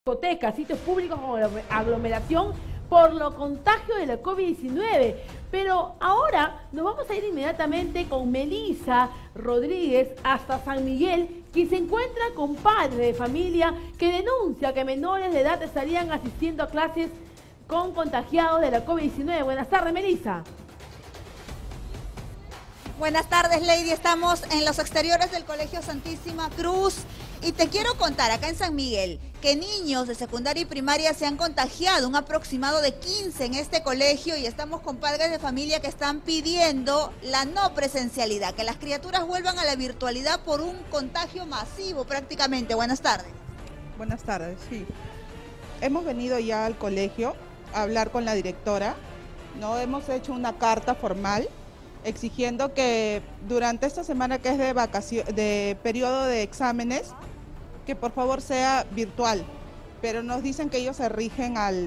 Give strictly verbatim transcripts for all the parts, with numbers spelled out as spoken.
discotecas, sitios públicos con aglomeración por lo contagio de la COVID diecinueve. Pero ahora nos vamos a ir inmediatamente con Melissa Rodríguez hasta San Miguel, quien se encuentra con padres de familia que denuncia que menores de edad estarían asistiendo a clases con contagiados de la COVID diecinueve. Buenas tardes, Melissa. Buenas tardes, Lady. Estamos en los exteriores del Colegio Santísima Cruz y te quiero contar acá en San Miguel que niños de secundaria y primaria se han contagiado, un aproximado de quince en este colegio, y estamos con padres de familia que están pidiendo la no presencialidad, que las criaturas vuelvan a la virtualidad por un contagio masivo prácticamente. Buenas tardes. Buenas tardes, sí. Hemos venido ya al colegio a hablar con la directora, ¿no? Hemos hecho una carta formal exigiendo que durante esta semana que es de vacaciones, de periodo de exámenes, que por favor sea virtual, pero nos dicen que ellos se rigen al...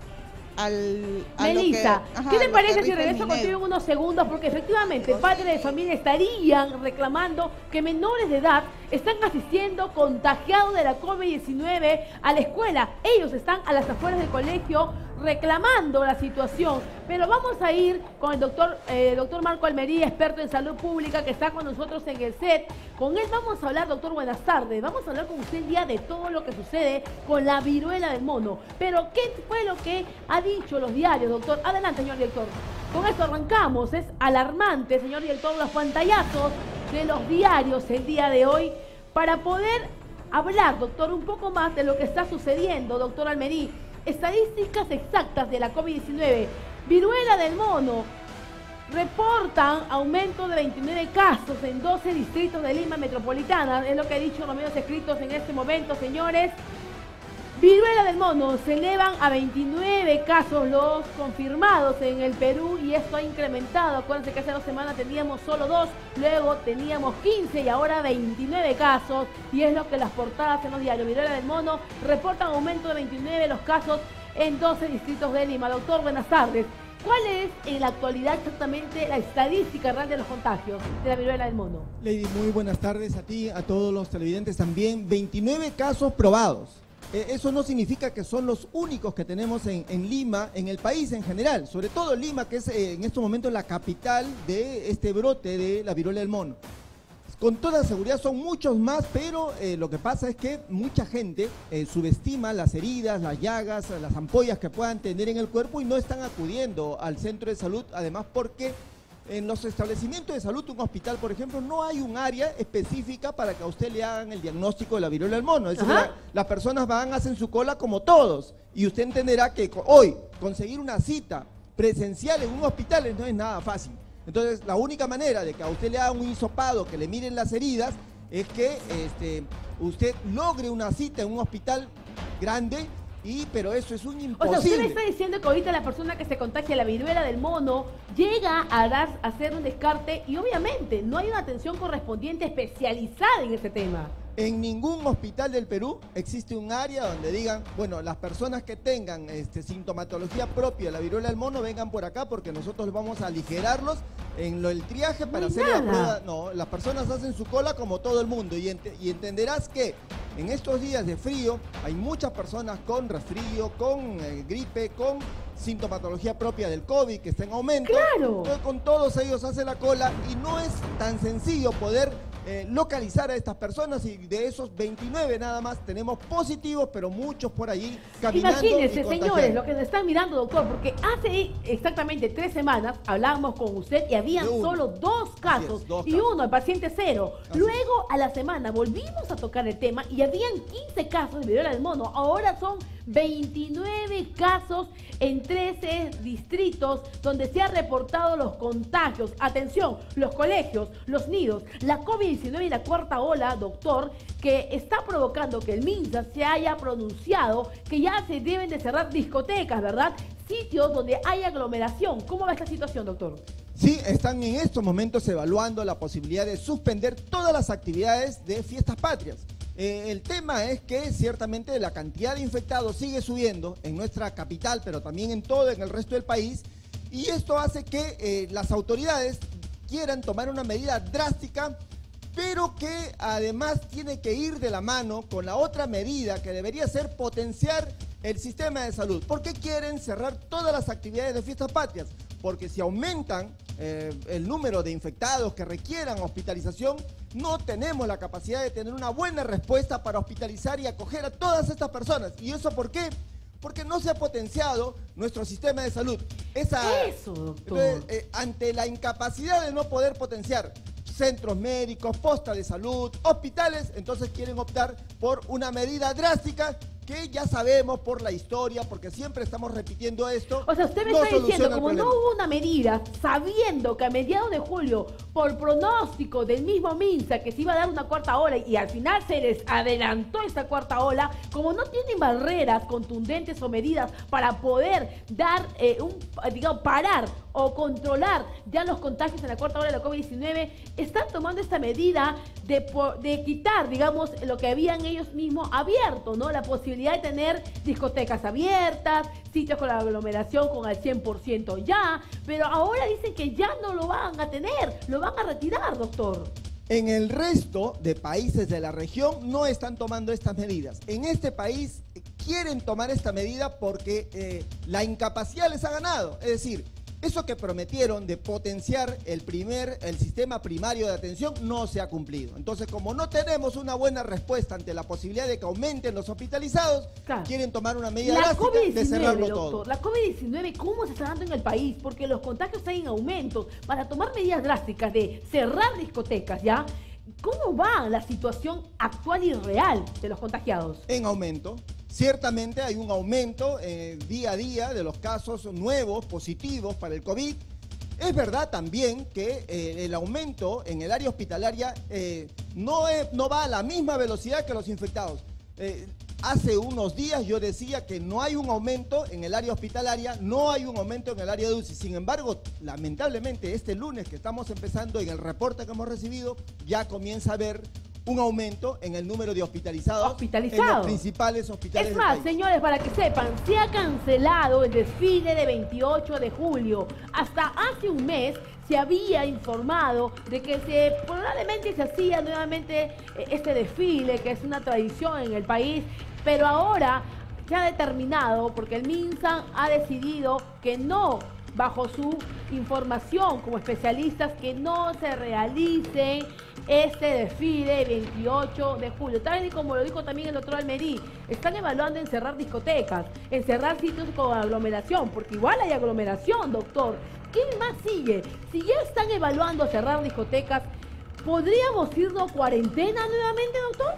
al a Melissa, lo que, ajá, ¿qué te parece que si regreso contigo en unos segundos? Porque efectivamente padres de familia estarían reclamando que menores de edad están asistiendo contagiados de la COVID diecinueve a la escuela. Ellos están a las afueras del colegio reclamando la situación. Pero vamos a ir con el doctor, eh, doctor Marco Almería, experto en salud pública, que está con nosotros en el set. Con él vamos a hablar, doctor, buenas tardes. Vamos a hablar con usted el día de todo lo que sucede con la viruela del mono. Pero, ¿qué fue lo que ha dicho los diarios, doctor? Adelante, señor director. Con esto arrancamos. Es alarmante, señor director, los pantallazos de los diarios el día de hoy para poder hablar, doctor, un poco más de lo que está sucediendo, doctor Almería. Estadísticas exactas de la COVID diecinueve. Viruela del mono. Reportan aumento de veintinueve casos en doce distritos de Lima metropolitana. Es lo que ha dicho los medios escritos en este momento, señores. Viruela del mono. Se elevan a veintinueve casos los confirmados en el Perú, y esto ha incrementado. Acuérdense que hace dos semanas teníamos solo dos, luego teníamos quince y ahora veintinueve casos, y es lo que las portadas en los diarios. Viruela del mono reportan aumento de veintinueve los casos en doce distritos de Lima. Doctor, buenas tardes. ¿Cuál es en la actualidad exactamente la estadística real de los contagios de la viruela del mono? Lady, muy buenas tardes a ti, a todos los televidentes también. veintinueve casos probados. Eh, eso no significa que son los únicos que tenemos en, en Lima, en el país en general, sobre todo Lima, que es eh, en estos momentos la capital de este brote de la viruela del mono. Con toda seguridad son muchos más, pero eh, lo que pasa es que mucha gente eh, subestima las heridas, las llagas, las ampollas que puedan tener en el cuerpo y no están acudiendo al centro de salud, además porque en los establecimientos de salud, un hospital, por ejemplo, no hay un área específica para que a usted le hagan el diagnóstico de la viruela del mono. Es decir, la, las personas van, hacen su cola como todos. Y usted entenderá que hoy conseguir una cita presencial en un hospital no es nada fácil. Entonces, la única manera de que a usted le hagan un hisopado, que le miren las heridas, es que este, usted logre una cita en un hospital grande. Y, pero eso es un imposible. O sea, usted me está diciendo que ahorita la persona que se contagia la viruela del mono llega a, dar, a hacer un descarte y obviamente no hay una atención correspondiente especializada en este tema. En ningún hospital del Perú existe un área donde digan, bueno, las personas que tengan este, sintomatología propia de la viruela del mono vengan por acá porque nosotros vamos a aligerarlos en lo del triaje para hacer la prueba. No, las personas hacen su cola como todo el mundo y, ent y entenderás que en estos días de frío hay muchas personas con resfrío, con eh, gripe, con sintomatología propia del COVID que está en aumento. ¡Claro! Entonces, con todos ellos hace la cola y no es tan sencillo poder eh, localizar a estas personas, y de esos veintinueve nada más tenemos positivos, pero muchos por allí caminando. Imagínense, señores, lo que nos están mirando, doctor, porque hace exactamente tres semanas hablábamos con usted y habían solo dos casos, es, dos y casos. uno, el paciente cero. Así Luego, es. a la semana, volvimos a tocar el tema y habían quince casos de viruela del mono. Ahora son veintinueve casos en trece distritos donde se han reportado los contagios. Atención, los colegios, los nidos, la COVID diecinueve y la cuarta ola, doctor, que está provocando que el MINSA se haya pronunciado que ya se deben de cerrar discotecas, ¿verdad? Sitios donde hay aglomeración. ¿Cómo va esta situación, doctor? Sí, están en estos momentos evaluando la posibilidad de suspender todas las actividades de fiestas patrias. Eh, el tema es que ciertamente la cantidad de infectados sigue subiendo en nuestra capital, pero también en todo en el resto del país, y esto hace que eh, las autoridades quieran tomar una medida drástica pero que además tiene que ir de la mano con la otra medida que debería ser potenciar el sistema de salud. ¿Por qué quieren cerrar todas las actividades de fiestas patrias? Porque si aumentan eh, el número de infectados que requieran hospitalización, no tenemos la capacidad de tener una buena respuesta para hospitalizar y acoger a todas estas personas. ¿Y eso por qué? Porque no se ha potenciado nuestro sistema de salud. Esa, Eso, doctor. Eh, eh, ante la incapacidad de no poder potenciar centros médicos, postas de salud, hospitales, entonces quieren optar por una medida drástica que ya sabemos por la historia, porque siempre estamos repitiendo esto. O sea, usted me no está diciendo, soluciona el como no problema. hubo una medida, sabiendo que a mediados de julio, por pronóstico del mismo MINSA, que se iba a dar una cuarta ola y al final se les adelantó esta cuarta ola, como no tienen barreras contundentes o medidas para poder dar, eh, un, digamos, parar o controlar ya los contagios en la cuarta ola de la COVID diecinueve, están tomando esta medida de, de quitar, digamos, lo que habían ellos mismos abierto, ¿no? La posibilidad de tener discotecas abiertas, sitios con la aglomeración con al cien por ciento ya, pero ahora dicen que ya no lo van a tener, lo van a retirar, doctor. En el resto de países de la región no están tomando estas medidas. En este país quieren tomar esta medida porque eh, la incapacidad les ha ganado. Es decir, eso que prometieron de potenciar el primer, el sistema primario de atención no se ha cumplido. Entonces, como no tenemos una buena respuesta ante la posibilidad de que aumenten los hospitalizados, claro, quieren tomar una medida la drástica COVID de cerrarlo doctor, todo. La COVID diecinueve, ¿cómo se está dando en el país? Porque los contagios están en aumento. Para tomar medidas drásticas de cerrar discotecas, ¿ya? ¿Cómo va la situación actual y real de los contagiados? En aumento. Ciertamente hay un aumento eh, día a día de los casos nuevos, positivos para el COVID. Es verdad también que eh, el aumento en el área hospitalaria eh, no, es, no va a la misma velocidad que los infectados. Eh, hace unos días yo decía que no hay un aumento en el área hospitalaria, no hay un aumento en el área de U C I. Sin embargo, lamentablemente este lunes que estamos empezando, en el reporte que hemos recibido, ya comienza a haber un aumento en el número de hospitalizados, hospitalizados en los principales hospitales Es más, del país. señores, para que sepan, se ha cancelado el desfile de veintiocho de julio. Hasta hace un mes se había informado de que se probablemente se hacía nuevamente este desfile, que es una tradición en el país, pero ahora se ha determinado, porque el MINSA ha decidido que no, bajo su información como especialistas, que no se realicen este desfile veintiocho de julio. Tal y como lo dijo también el doctor Almerí, están evaluando en cerrar discotecas, en cerrar sitios con aglomeración, porque igual hay aglomeración, doctor. ¿Qué más sigue? Si ya están evaluando cerrar discotecas, ¿podríamos irnos a cuarentena nuevamente, doctor?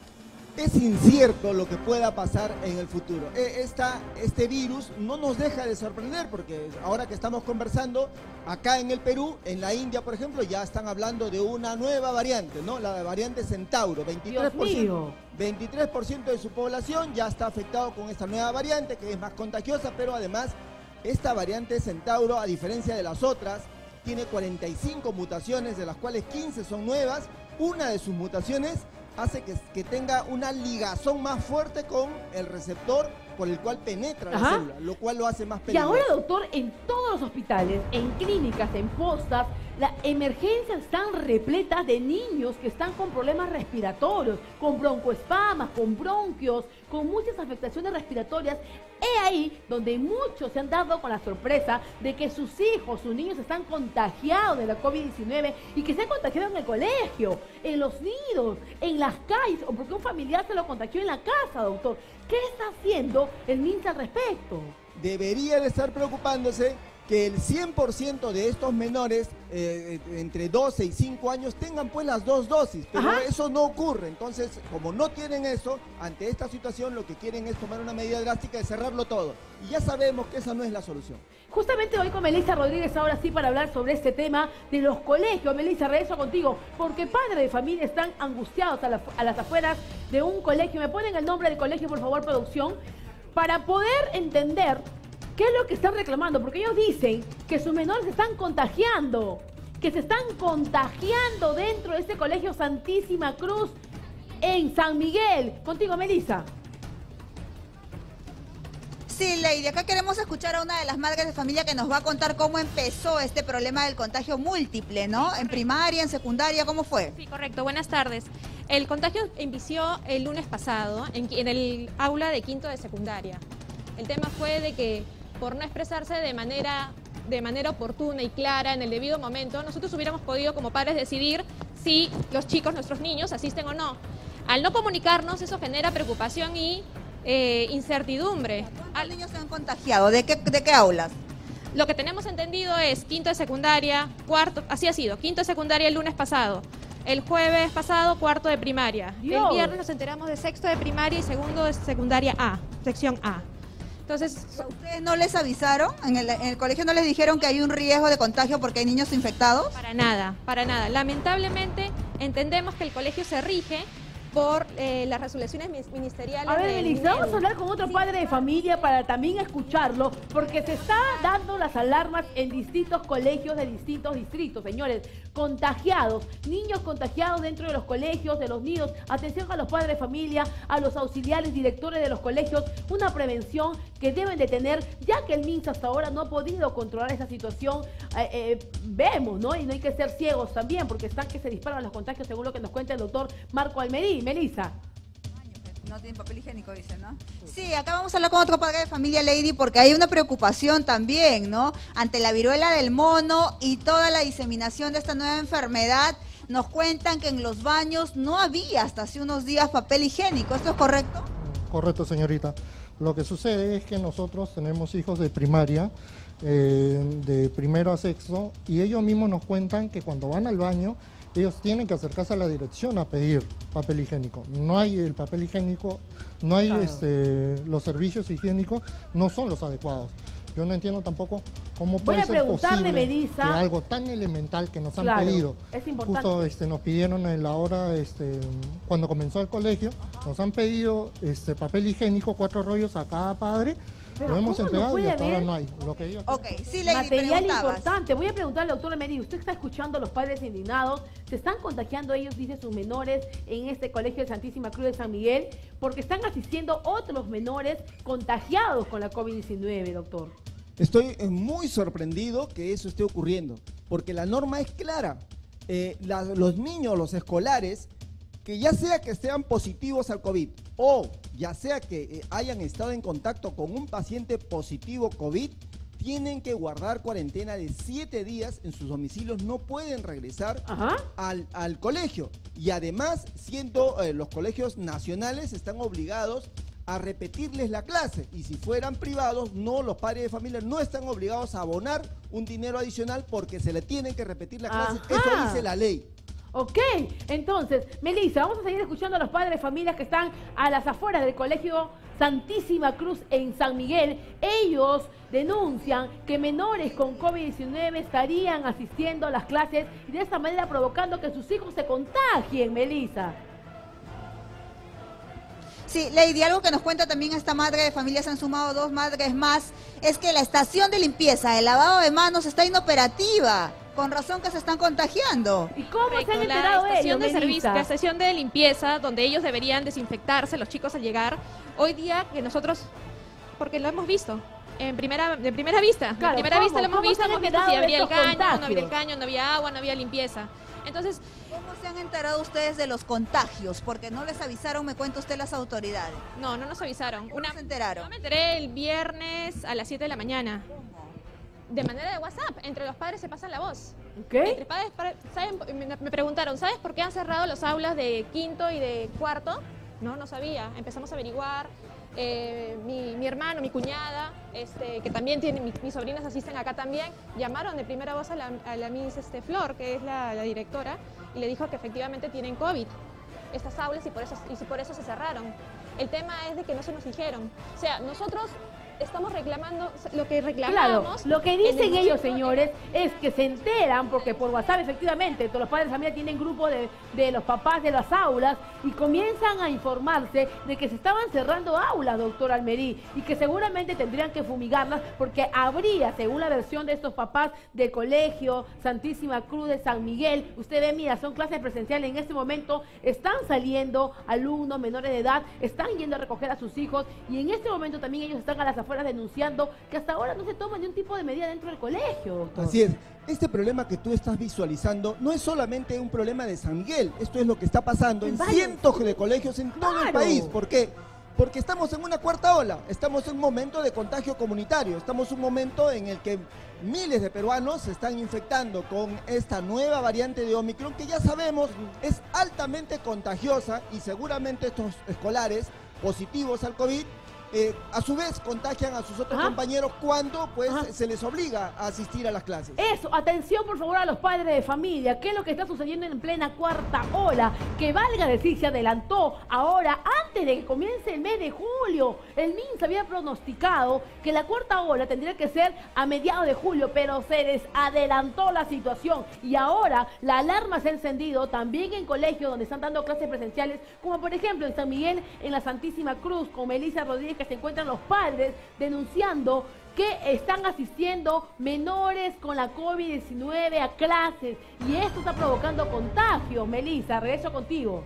Es incierto lo que pueda pasar en el futuro. Esta, este virus no nos deja de sorprender, porque ahora que estamos conversando, acá en el Perú, en la India, por ejemplo, ya están hablando de una nueva variante, ¿no? La variante Centauro. veintitrés por ciento, Dios mío. veintitrés por ciento de su población ya está afectado con esta nueva variante, que es más contagiosa, pero además esta variante Centauro, a diferencia de las otras, tiene cuarenta y cinco mutaciones, de las cuales quince son nuevas. Una de sus mutaciones hace que, que tenga una ligazón más fuerte con el receptor por el cual penetra la Ajá. célula, lo cual lo hace más Y peligroso. ahora, doctor, en todos los hospitales, en clínicas, en postas, las emergencias están repletas de niños que están con problemas respiratorios, con broncoespamas, con bronquios, con muchas afectaciones respiratorias. He ahí donde muchos se han dado con la sorpresa de que sus hijos, sus niños están contagiados de la COVID diecinueve y que se han contagiado en el colegio, en los nidos, en las calles, o porque un familiar se lo contagió en la casa, doctor. ¿Qué está haciendo el MINSA al respecto? Debería de estar preocupándose que el cien por ciento de estos menores eh, entre doce y cinco años tengan pues las dos dosis, pero Ajá. eso no ocurre. Entonces, como no tienen eso, ante esta situación lo que quieren es tomar una medida drástica de cerrarlo todo. Y ya sabemos que esa no es la solución. Justamente hoy con Melissa Rodríguez, ahora sí, para hablar sobre este tema de los colegios. Melissa, regreso contigo, porque padres de familia están angustiados a, la, a las afueras de un colegio. ¿Me ponen el nombre del colegio, por favor, producción? Para poder entender qué es lo que están reclamando, porque ellos dicen que sus menores se están contagiando, que se están contagiando dentro de este colegio Santísima Cruz en San Miguel. Contigo, Melissa. Sí, Lady, acá queremos escuchar a una de las madres de familia que nos va a contar cómo empezó este problema del contagio múltiple, ¿no? En primaria, en secundaria, ¿cómo fue? Sí, correcto. Buenas tardes. El contagio inició el lunes pasado en, en el aula de quinto de secundaria. El tema fue de que por no expresarse de manera, de manera oportuna y clara en el debido momento, nosotros hubiéramos podido como padres decidir si los chicos, nuestros niños, asisten o no. Al no comunicarnos, eso genera preocupación y eh, incertidumbre. ¿Cuántos niños se han contagiado? ¿De qué, de qué aulas? Lo que tenemos entendido es quinto de secundaria, cuarto, así ha sido, quinto de secundaria el lunes pasado. El jueves pasado, cuarto de primaria. Dios. El viernes nos enteramos de sexto de primaria y segundo de secundaria A, sección A. Entonces, ¿A ustedes no les avisaron? ¿En el, en el colegio no les dijeron que hay un riesgo de contagio porque hay niños infectados? para nada, para nada. Lamentablemente, entendemos que el colegio se rige por eh, las resoluciones ministeriales. A ver, del Melissa, vamos a MINEDU. hablar con otro padre de familia para también escucharlo, porque se está dando las alarmas en distintos colegios de distintos distritos, señores. Contagiados, niños contagiados dentro de los colegios, de los nidos. Atención a los padres de familia, a los auxiliares, directores de los colegios. Una prevención que deben de tener, ya que el M I N S hasta ahora no ha podido controlar esa situación. Eh, eh, vemos, ¿no? Y no hay que ser ciegos también, porque están que se disparan los contagios, según lo que nos cuenta el doctor Marco Almerí. Melissa. No tienen papel higiénico, dicen, ¿no? Sí, acá vamos a hablar con otro padre de familia, Lady, porque hay una preocupación también, ¿no? Ante la viruela del mono y toda la diseminación de esta nueva enfermedad, nos cuentan que en los baños no había hasta hace unos días papel higiénico. ¿Esto es correcto? Correcto, señorita. Lo que sucede es que nosotros tenemos hijos de primaria, eh, de primero a sexto, y ellos mismos nos cuentan que cuando van al baño, ellos tienen que acercarse a la dirección a pedir papel higiénico. No hay el papel higiénico, no hay Claro. este, los servicios higiénicos, no son los adecuados. Yo no entiendo tampoco cómo Voy puede a ser preguntarle, posible Melissa. que algo tan elemental que nos han Claro, pedido. es importante. Justo este, nos pidieron en la hora, este, cuando comenzó el colegio, nos han pedido este, papel higiénico, cuatro rollos a cada padre. Pero Lo hemos ¿cómo no entregado y puede hasta ahora haber no hay. Lo que ellos- Ok, sí, Lady, Material preguntabas. importante. Voy a preguntarle al doctor Almerí, usted está escuchando a los padres indignados, se están contagiando ellos, dice, sus menores en este colegio de Santísima Cruz de San Miguel, porque están asistiendo otros menores contagiados con la COVID diecinueve, doctor. Estoy eh, muy sorprendido que eso esté ocurriendo, porque la norma es clara. Eh, la- los niños, los escolares, que ya sea que sean positivos al COVID o ya sea que eh, hayan estado en contacto con un paciente positivo COVID, tienen que guardar cuarentena de siete días en sus domicilios, no pueden regresar Ajá. al, al colegio. Y además, siendo eh, los colegios nacionales, están obligados a repetirles la clase. Y si fueran privados, no, los padres de familia no están obligados a abonar un dinero adicional porque se le tienen que repetir la clase. Ajá. Eso dice la ley. Ok, entonces, Melissa, vamos a seguir escuchando a los padres de familias que están a las afueras del colegio Santísima Cruz en San Miguel. Ellos denuncian que menores con COVID diecinueve estarían asistiendo a las clases y de esta manera provocando que sus hijos se contagien, Melissa. Sí, Lady, algo que nos cuenta también esta madre de familia, se han sumado dos madres más, es que la estación de limpieza, el lavado de manos está inoperativa. Con razón que se están contagiando. ¿Y cómo correcto, se han la enterado estación ellos, de servicio, Melissa? la estación de limpieza, donde ellos deberían desinfectarse, los chicos al llegar, hoy día que nosotros, porque lo hemos visto, en primera, de primera vista, Claro, de primera ¿cómo? vista lo hemos ¿Cómo visto, se han hemos visto enterado si de había el estos caño, no había el contagios? caño, no había agua, no había limpieza. Entonces, ¿Cómo se han enterado ustedes de los contagios? Porque no les avisaron, me cuenta usted, las autoridades. no, no nos avisaron. ¿Cómo Una, se enteraron? Yo me enteré el viernes a las siete de la mañana. De manera de WhatsApp, entre los padres se pasan la voz. ¿Ok? Entre padres, pa- ¿saben? Me, me preguntaron, ¿sabes por qué han cerrado las aulas de quinto y de cuarto? No, no sabía. Empezamos a averiguar. Eh, mi, mi hermano, mi cuñada, este, que también tiene, mi- mis sobrinas asisten acá también, llamaron de primera voz a la, a la Miss este, Flor, que es la, la directora, y le dijo que efectivamente tienen COVID estas aulas y por eso, y por eso se cerraron. El tema es de que no se nos dijeron. O sea, nosotros estamos reclamando lo que Claro, reclamamos. lo que en el dicen momento ellos, que- señores, es que se enteran, porque por WhatsApp efectivamente, todos los padres de familia tienen grupo de, de los papás de las aulas y comienzan a informarse de que se estaban cerrando aulas, doctor Almerí, y que seguramente tendrían que fumigarlas porque habría, según la versión de estos papás del colegio Santísima Cruz de San Miguel, usted ve, mira, son clases presenciales en este momento, están saliendo alumnos menores de edad, están yendo a recoger a sus hijos y en este momento también ellos están a las afueras afuera denunciando que hasta ahora no se toma ni un tipo de medida dentro del colegio, doctor. Así es. Este problema que tú estás visualizando no es solamente un problema de San Miguel, esto es lo que está pasando en, en cientos de colegios en todo claro. el país. ¿Por qué? Porque estamos en una cuarta ola, estamos en un momento de contagio comunitario, estamos en un momento en el que miles de peruanos se están infectando con esta nueva variante de Omicron que ya sabemos es altamente contagiosa y seguramente estos escolares positivos al COVID Eh, a su vez contagian a sus otros Ajá. compañeros cuando pues Ajá. se les obliga a asistir a las clases. Eso, atención por favor a los padres de familia, ¿qué es lo que está sucediendo en plena cuarta ola? Que valga decir, se adelantó ahora, antes de que comience el mes de julio. El MINSA había pronosticado que la cuarta ola tendría que ser a mediados de julio, pero se les adelantó la situación y ahora la alarma se ha encendido también en colegios donde están dando clases presenciales, como por ejemplo en San Miguel, en la Santísima Cruz, con Melissa Rodríguez, que se encuentran los padres denunciando que están asistiendo menores con la COVID diecinueve a clases y esto está provocando contagios. Melissa, regreso contigo.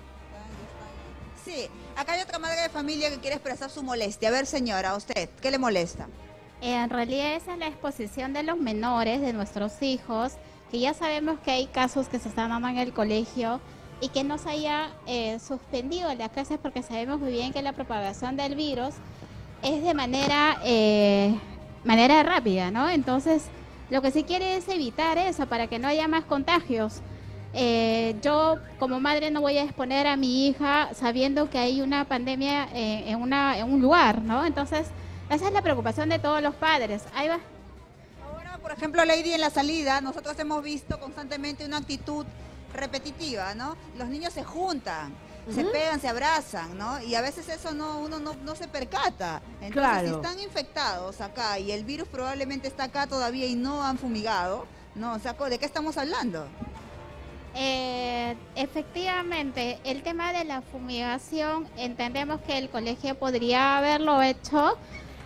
Sí, acá hay otra madre de familia que quiere expresar su molestia. A ver, señora, ¿a usted qué le molesta? En realidad esa es la exposición de los menores, de nuestros hijos, que ya sabemos que hay casos que se están dando en el colegio y que no se haya eh, suspendido las clases porque sabemos muy bien que la propagación del virus es de manera, eh, manera rápida, ¿no? Entonces, lo que se quiere es evitar eso para que no haya más contagios. Eh, yo, como madre, no voy a exponer a mi hija sabiendo que hay una pandemia eh, en, una, en un lugar, ¿no? Entonces, esa es la preocupación de todos los padres. Ahí va. Ahora, por ejemplo, Lady, en la salida, nosotros hemos visto constantemente una actitud repetitiva, ¿no? Los niños se juntan, uh-huh. se pegan, se abrazan, ¿no? Y a veces eso no uno no, no se percata. Entonces, claro. si están infectados acá y el virus probablemente está acá todavía y no han fumigado, ¿no? O sea, ¿de qué estamos hablando? Eh, efectivamente, el tema de la fumigación, entendemos que el colegio podría haberlo hecho,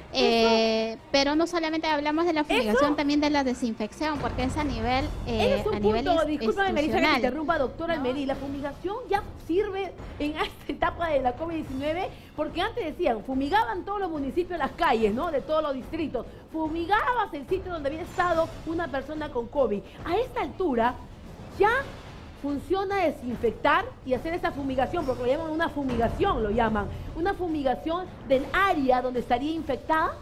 Eh, pero no solamente hablamos de la fumigación, ¿Eso? también de la desinfección, porque es a nivel eh, es un a nivel punto, discúlpame Melissa que me interrumpa, doctora ¿No? Almerí, la fumigación ya sirve en esta etapa de la COVID diecinueve, porque antes decían, fumigaban todos los municipios, las calles, ¿no? De todos los distritos, fumigabas el sitio donde había estado una persona con COVID. A esta altura ya funciona desinfectar y hacer esa fumigación, porque lo llaman una fumigación, lo llaman, una fumigación del área donde estaría infectada.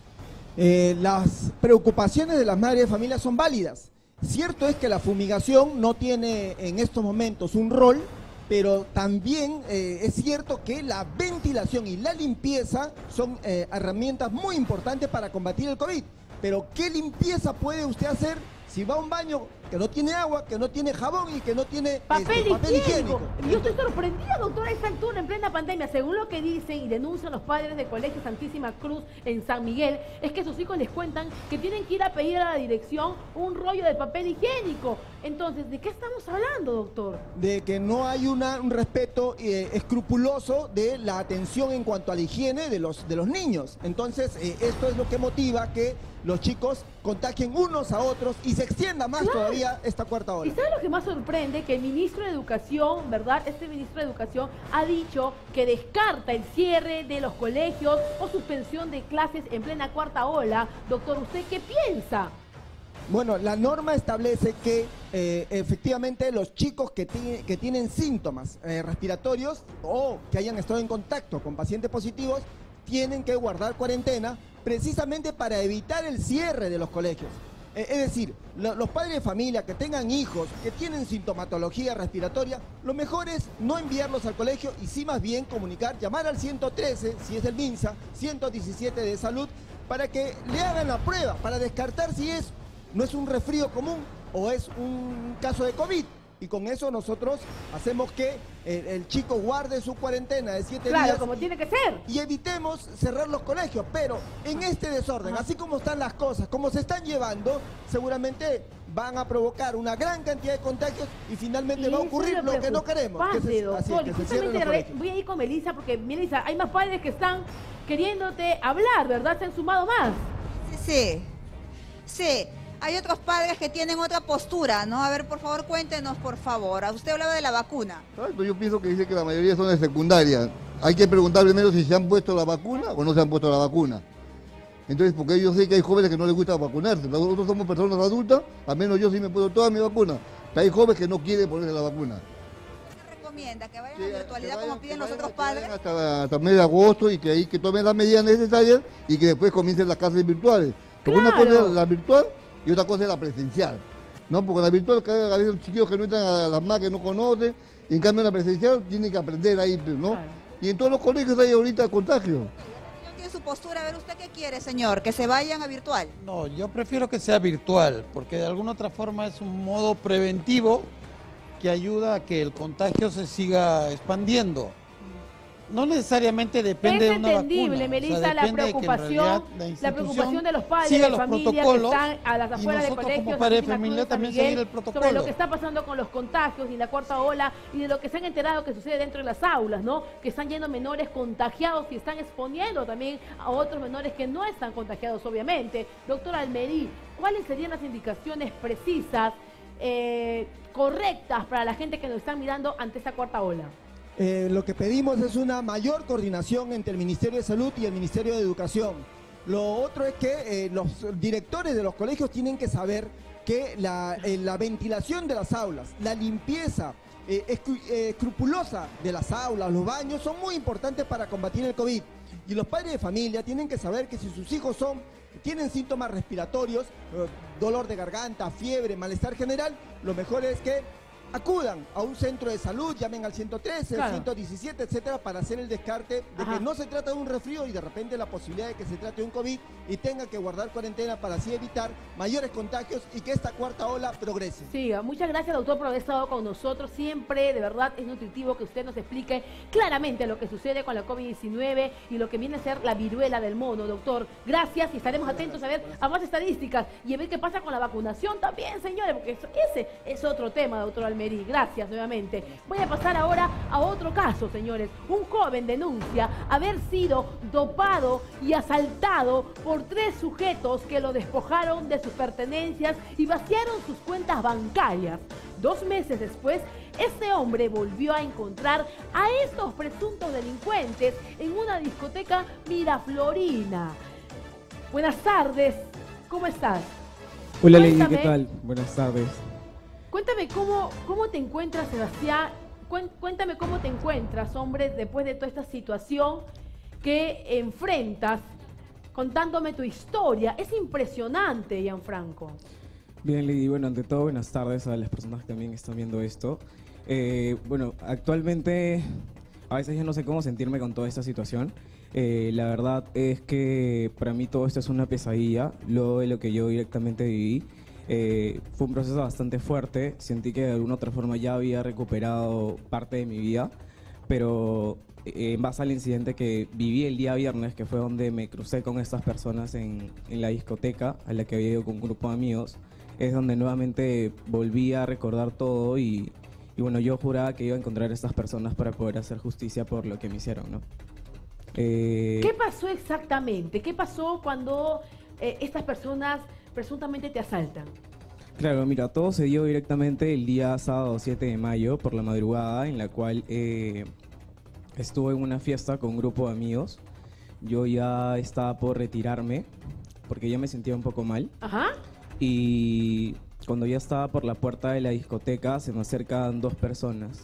Eh, las preocupaciones de las madres de familia son válidas. Cierto es que la fumigación no tiene en estos momentos un rol, pero también eh, es cierto que la ventilación y la limpieza son eh, herramientas muy importantes para combatir el COVID. Pero ¿qué limpieza puede usted hacer si va a un baño que no tiene agua, que no tiene jabón y que no tiene papel, este, papel higiénico? higiénico? Yo estoy sorprendida, doctora, a esta altura, en plena pandemia. Según lo que dicen y denuncian los padres del Colegio Santísima Cruz en San Miguel, es que sus hijos les cuentan que tienen que ir a pedir a la dirección un rollo de papel higiénico. Entonces, ¿de qué estamos hablando, doctor? De que no hay una, un respeto eh, escrupuloso de la atención en cuanto a la higiene de los, de los niños. Entonces, eh, esto es lo que motiva que los chicos contagien unos a otros y se extienda más claro. todavía esta cuarta ola. ¿Y sabes lo que más sorprende? Que el ministro de Educación, ¿verdad? Este ministro de Educación ha dicho que descarta el cierre de los colegios o suspensión de clases en plena cuarta ola. Doctor, ¿usted qué piensa? Bueno, la norma establece que eh, efectivamente los chicos que, que tienen síntomas eh, respiratorios o que hayan estado en contacto con pacientes positivos tienen que guardar cuarentena precisamente para evitar el cierre de los colegios. Eh, es decir, lo, los padres de familia que tengan hijos que tienen sintomatología respiratoria, lo mejor es no enviarlos al colegio y sí más bien comunicar, llamar al ciento trece, si es el MINSA, ciento diecisiete de salud, para que le hagan la prueba, para descartar si es no es un resfrío común o es un caso de COVID. Y con eso nosotros hacemos que el, el chico guarde su cuarentena de siete claro, días. Claro, como tiene que ser. Y evitemos cerrar los colegios. Pero en este desorden, Ajá. así como están las cosas, como se están llevando, seguramente van a provocar una gran cantidad de contagios y finalmente y va a ocurrir lo, lo que no queremos. Que se, así es, que se cierren los colegios. Voy a ir con Melissa porque, Melissa, hay más padres que están queriéndote hablar, ¿verdad? Se han sumado más. Sí, sí. Sí. Hay otros padres que tienen otra postura, ¿no? A ver, por favor, cuéntenos, por favor. Usted hablaba de la vacuna. Yo pienso que dice que la mayoría son de secundaria. Hay que preguntar primero si se han puesto la vacuna o no se han puesto la vacuna. Entonces, porque yo sé que hay jóvenes que no les gusta vacunarse. Nosotros somos personas adultas, al menos yo sí me puedo toda mi vacuna. Pero hay jóvenes que no quieren ponerse la vacuna. ¿Qué recomienda? ¿Que vayan Sí, a virtualidad vayan, como piden vayan, los otros vayan padres? Hasta, hasta mes de agosto y que ahí que tomen las medidas necesarias y que después comiencen las clases virtuales. Porque Claro. una cosa es la virtual y otra cosa es la presencial. ¿No? Porque la virtual, cada vez los chiquillos que no entran a las más que no conocen, y en cambio en la presencial tienen que aprender ahí, ¿no? Claro. Y en todos los colegios hay ahorita contagio. No tiene su postura. A ver, ¿usted qué quiere, señor? ¿Que se vayan a virtual? No, yo prefiero que sea virtual, porque de alguna otra forma es un modo preventivo que ayuda a que el contagio se siga expandiendo. No necesariamente depende Es de una entendible, vacuna. Melissa, o sea, la depende de que en preocupación, realidad la institución preocupación de los padres siga de los familia que protocolos están a las y afueras del nosotros colegio como padres de Santísima familia Cruz de San también Miguel, seguir el sobre lo protocolo. que está pasando con los contagios y la cuarta ola y de lo que se han enterado que sucede dentro de las aulas, ¿no? Que están yendo menores contagiados y están exponiendo también a otros menores que no están contagiados, obviamente. Doctor Almerí, ¿cuáles serían las indicaciones precisas, eh, correctas para la gente que nos están mirando ante esta cuarta ola? Eh, lo que pedimos es una mayor coordinación entre el Ministerio de Salud y el Ministerio de Educación. Lo otro es que eh, los directores de los colegios tienen que saber que la, eh, la ventilación de las aulas, la limpieza eh, escru- eh, escrupulosa de las aulas, los baños, son muy importantes para combatir el COVID. Y los padres de familia tienen que saber que si sus hijos son, tienen síntomas respiratorios, eh, dolor de garganta, fiebre, malestar general, lo mejor es que acudan a un centro de salud, llamen al ciento trece, Claro. al ciento diecisiete, etcétera, para hacer el descarte de Ajá. que no se trata de un resfrío y de repente la posibilidad de que se trate de un COVID y tenga que guardar cuarentena para así evitar mayores contagios y que esta cuarta ola progrese. Sí, muchas gracias, doctor, por haber estado con nosotros. Siempre, de verdad, es nutritivo que usted nos explique claramente lo que sucede con la COVID diecinueve y lo que viene a ser la viruela del mono, doctor. Gracias y estaremos atentos a ver a más estadísticas y a ver qué pasa con la vacunación también, señores, porque eso- ese es otro tema, doctor Almerí. Gracias nuevamente. Voy a pasar ahora a otro caso, señores. Un joven denuncia haber sido dopado y asaltado por tres sujetos que lo despojaron de sus pertenencias y vaciaron sus cuentas bancarias. Dos meses después, este hombre volvió a encontrar a estos presuntos delincuentes en una discoteca miraflorina. Buenas tardes, ¿cómo estás? Hola Lady, Cuéntame. ¿qué tal? Buenas tardes. Cuéntame cómo, cómo te encuentras, Sebastián. Cuen- Cuéntame cómo te encuentras, hombre, después de toda esta situación que enfrentas, contándome tu historia. Es impresionante, Gianfranco. Bien Lady, bueno, ante todo buenas tardes a las personas que también están viendo esto. Eh, bueno, actualmente a veces ya no sé cómo sentirme con toda esta situación. Eh, la verdad es que para mí todo esto es una pesadilla, luego de lo que yo directamente viví. Eh, fue un proceso bastante fuerte, sentí que de alguna otra forma ya había recuperado parte de mi vida, pero eh, en base al incidente que viví el día viernes, que fue donde me crucé con estas personas en, en la discoteca a la que había ido con un grupo de amigos, es donde nuevamente volví a recordar todo y, y bueno, yo juraba que iba a encontrar a estas personas para poder hacer justicia por lo que me hicieron, ¿no? Eh, ¿Qué pasó exactamente? ¿Qué pasó cuando eh, estas personas presuntamente te asaltan? Claro, mira, todo se dio directamente el día sábado siete de mayo por la madrugada, en la cual eh, estuve en una fiesta con un grupo de amigos. Yo ya estaba por retirarme porque ya me sentía un poco mal. Ajá. Y cuando ya estaba por la puerta de la discoteca se me acercan dos personas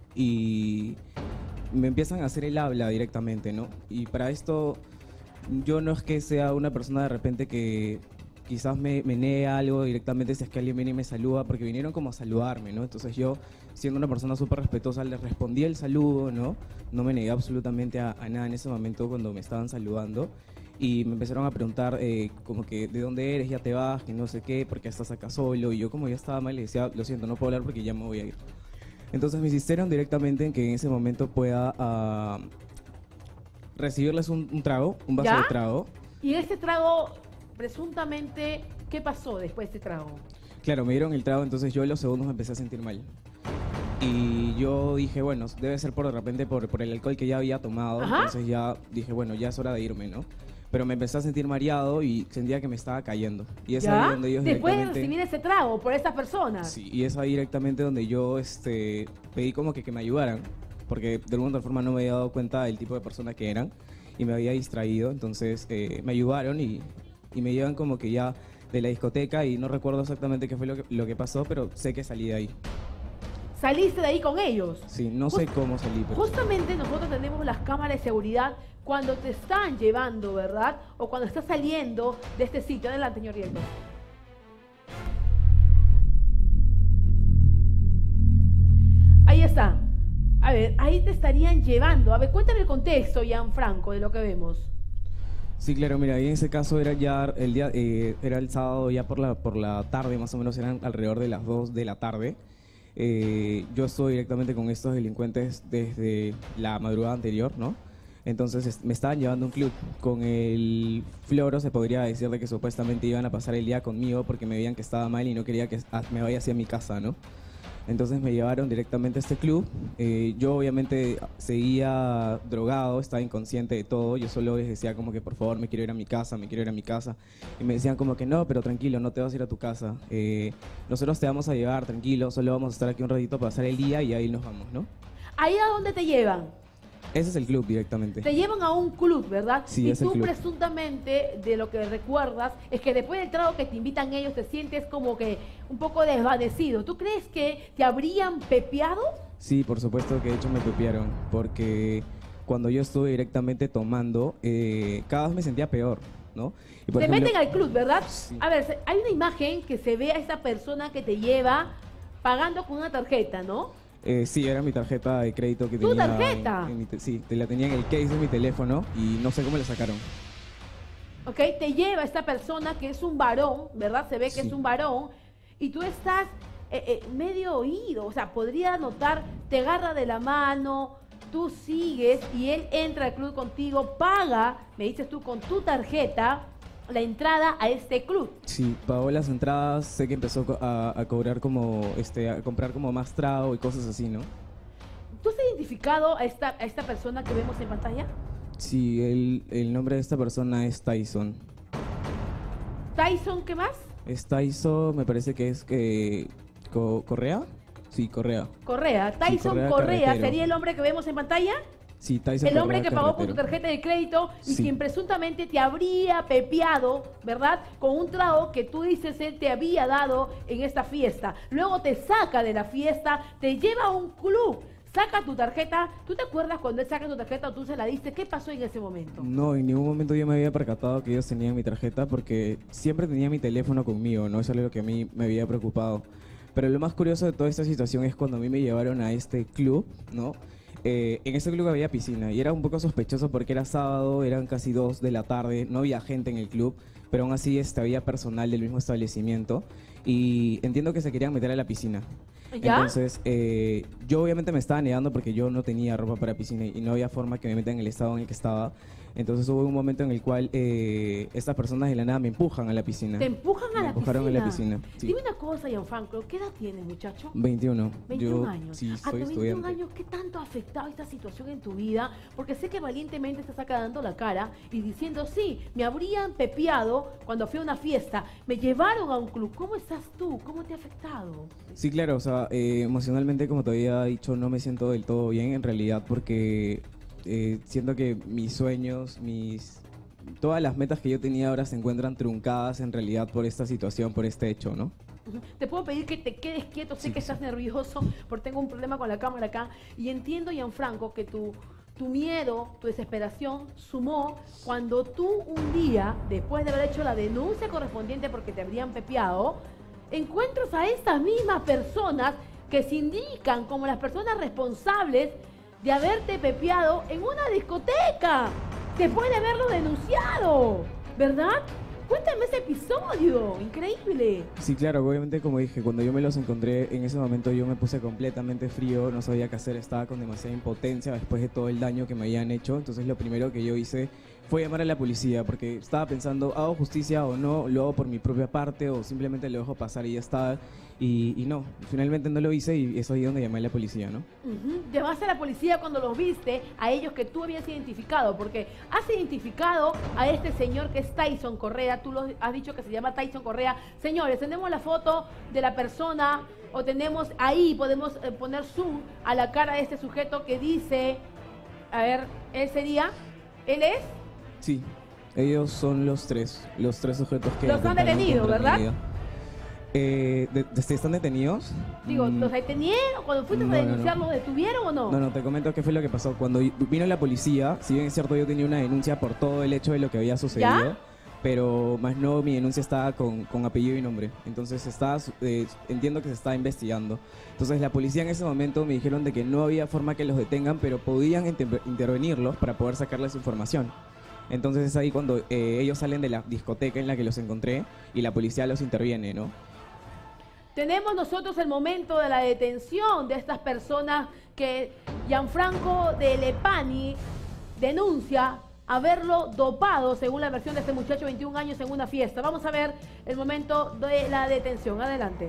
y me empiezan a hacer el habla directamente, ¿no? Y para esto yo no es que sea una persona de repente que quizás me, me niegue algo directamente si es que alguien viene y me saluda, porque vinieron como a saludarme, ¿no? Entonces yo, siendo una persona súper respetuosa, les respondí el saludo, ¿no? No me negué absolutamente a, a nada en ese momento cuando me estaban saludando. Y me empezaron a preguntar eh, como que de dónde eres, ya te vas, que no sé qué, porque estás acá solo. Y yo como ya estaba mal le decía, lo siento, no puedo hablar porque ya me voy a ir. Entonces me insistieron directamente en que en ese momento pueda uh, recibirles un, un trago, un vaso ¿Ya? de trago. Y este trago, presuntamente, ¿qué pasó después de este trago? Claro, me dieron el trago, entonces yo en los segundos me empecé a sentir mal. Y yo dije, bueno, debe ser por de repente por, por el alcohol que ya había tomado. Ajá. Entonces ya dije, bueno, ya es hora de irme, ¿no? Pero me empecé a sentir mareado y sentía que me estaba cayendo. Y es ¿Ya? ahí donde ellos Después de directamente... recibir ese trago por estas personas. Sí, y es ahí directamente donde yo este, pedí como que, que me ayudaran, porque de alguna otra forma no me había dado cuenta del tipo de personas que eran. y me había distraído, entonces eh, me ayudaron y, y me llevan como que ya de la discoteca y no recuerdo exactamente qué fue lo que, lo que pasó, pero sé que salí de ahí. ¿Saliste de ahí con ellos? Sí, no sé Just- cómo salí, pero... Justamente nosotros tenemos las cámaras de seguridad cuando te están llevando, ¿verdad? O cuando estás saliendo de este sitio. Adelante, señor director. Ahí está. A ver, ahí te estarían llevando. A ver, cuéntame el contexto, Gianfranco, de lo que vemos. Sí, claro, mira, ahí en ese caso era ya el día, eh, era el sábado ya por la, por la tarde, más o menos eran alrededor de las dos de la tarde. Eh, yo estoy directamente con estos delincuentes desde la madrugada anterior, ¿no? Entonces es- me estaban llevando a un club con el floro, se podría decir de que supuestamente iban a pasar el día conmigo porque me veían que estaba mal y no quería que ah, me vaya hacia mi casa, ¿no? Entonces me llevaron directamente a este club. Eh, yo obviamente seguía drogado, estaba inconsciente de todo. Yo solo les decía como que por favor me quiero ir a mi casa, me quiero ir a mi casa. Y me decían como que no, pero tranquilo, no te vas a ir a tu casa. Eh, nosotros te vamos a llevar, tranquilo, solo vamos a estar aquí un ratito para pasar el día y ahí nos vamos, ¿no? ¿Ahí a dónde te llevan? Ese es el club directamente. Te llevan a un club, ¿verdad? Sí, y es el tú club. presuntamente, de lo que recuerdas, es que después del trago que te invitan ellos, te sientes como que un poco desvanecido. ¿Tú crees que te habrían pepeado? Sí, por supuesto que de hecho me copiaron, porque cuando yo estuve directamente tomando, eh, cada vez me sentía peor, ¿no? Y por Te ejemplo- meten al club, ¿verdad? Sí. A ver, se- hay una imagen que se ve a esa persona que te lleva pagando con una tarjeta, ¿no? Eh, sí, era mi tarjeta de crédito que ¿Tu tenía. tarjeta? en- en mi te- sí, te la tenía en el case de mi teléfono y no sé cómo la sacaron. ¿Ok? Te lleva esta persona que es un varón, ¿verdad? Se ve que Sí. es un varón y tú estás eh, eh, medio oído, o sea, podría notar, te agarra de la mano, tú sigues y él entra al club contigo, paga, me dices tú, con tu tarjeta, la entrada a este club. Sí, pagó las entradas, sé que empezó co- a, a cobrar como, este, a comprar como más trago y cosas así, ¿no? ¿Tú has identificado a esta, a esta persona que vemos en pantalla? Sí, el, el nombre de esta persona es Tyson. Tyson, ¿qué más? Es Tyson, me parece que es que Co- Correa. Sí, Correa. Correa. Tyson Correa Correa, Carretero. ¿sería el hombre que vemos en pantalla? Sí, Tyson El hombre Correa que pagó con tu Carretero. tarjeta de crédito y Sí. quien presuntamente te habría pepeado, ¿verdad? Con un trago que tú dices él te había dado en esta fiesta. Luego te saca de la fiesta, te lleva a un club, saca tu tarjeta. ¿Tú te acuerdas cuando él saca tu tarjeta o tú se la diste? ¿Qué pasó en ese momento? No, en ningún momento yo me había percatado que ellos tenían mi tarjeta porque siempre tenía mi teléfono conmigo, ¿no? Eso es lo que a mí me había preocupado. Pero lo más curioso de toda esta situación es cuando a mí me llevaron a este club, ¿no? Eh, en ese club había piscina y era un poco sospechoso porque era sábado, eran casi dos de la tarde, no había gente en el club, pero aún así este, había personal del mismo establecimiento y entiendo que se querían meter a la piscina. ¿Ya? Entonces, eh, yo obviamente me estaba negando porque yo no tenía ropa para piscina y no había forma que me metan en el estado en el que estaba. Entonces hubo un momento en el cual eh, estas personas de la nada me empujan a la piscina. Te empujan a Me la empujaron piscina. a la piscina, sí. Dime una cosa, Gianfranco, ¿qué edad tienes, muchacho? veintiuno. veintiún Yo años. sí, a soy tus veintiún estudiante. años, ¿qué tanto ha afectado esta situación en tu vida? Porque sé que valientemente estás acá dando la cara y diciendo, sí, me habrían pepeado cuando fui a una fiesta, me llevaron a un club. ¿Cómo estás tú? ¿Cómo te ha afectado? Sí, claro, o sea, eh, emocionalmente, como te había dicho, no me siento del todo bien en realidad porque eh, siento que mis sueños, mis todas las metas que yo tenía ahora se encuentran truncadas en realidad por esta situación, por este hecho, ¿no? Ujú. Te puedo pedir que te quedes quieto, sé Sí, que sí. estás nervioso porque tengo un problema con la cámara acá y entiendo, Gianfranco, que tu, tu miedo, tu desesperación sumó cuando tú un día, después de haber hecho la denuncia correspondiente porque te habrían pepeado, encuentras a estas mismas personas que se indican como las personas responsables de haberte pepeado en una discoteca después de haberlo denunciado, ¿verdad? Cuéntame ese episodio, increíble. Sí, claro, obviamente como dije, cuando yo me los encontré en ese momento yo me puse completamente frío, no sabía qué hacer, estaba con demasiada impotencia después de todo el daño que me habían hecho, entonces lo primero que yo hice fue llamar a la policía porque estaba pensando, ¿hago justicia o no? ¿Lo hago por mi propia parte o simplemente lo dejo pasar y ya está? Y, y no, finalmente no lo hice y es ahí donde llamé a la policía, ¿no? Ujú. Llamaste a la policía cuando los viste, a ellos que tú habías identificado, porque has identificado a este señor que es Tyson Correa, tú lo has dicho que se llama Tyson Correa. Señores, tenemos la foto de la persona, o tenemos ahí, podemos eh, poner zoom a la cara de este sujeto que dice, a ver, él sería, ¿Él es? Sí, ellos son los tres, los tres sujetos que... Los han atentaron detenido, contra mi ¿verdad? vida. Eh, de, de- ¿Están detenidos? Digo, Mm, ¿los detenieron? Cuando fuiste no, a no, no. denunciar, ¿los detuvieron o no? No, no, te comento qué fue lo que pasó. Cuando vino la policía, si bien es cierto, yo tenía una denuncia por todo el hecho de lo que había sucedido, ¿Ya? pero más no, mi denuncia estaba con, con apellido y nombre. Entonces estaba, eh, entiendo que se estaba investigando. Entonces la policía en ese momento me dijeron de que no había forma que los detengan, pero podían inter- intervenirlos para poder sacarles información. Entonces es ahí cuando eh, ellos salen de la discoteca en la que los encontré y la policía los interviene, ¿no? Tenemos nosotros el momento de la detención de estas personas que Gianfranco de Lepani denuncia haberlo dopado, según la versión de este muchacho de veintiún años, en una fiesta. Vamos a ver el momento de la detención. Adelante.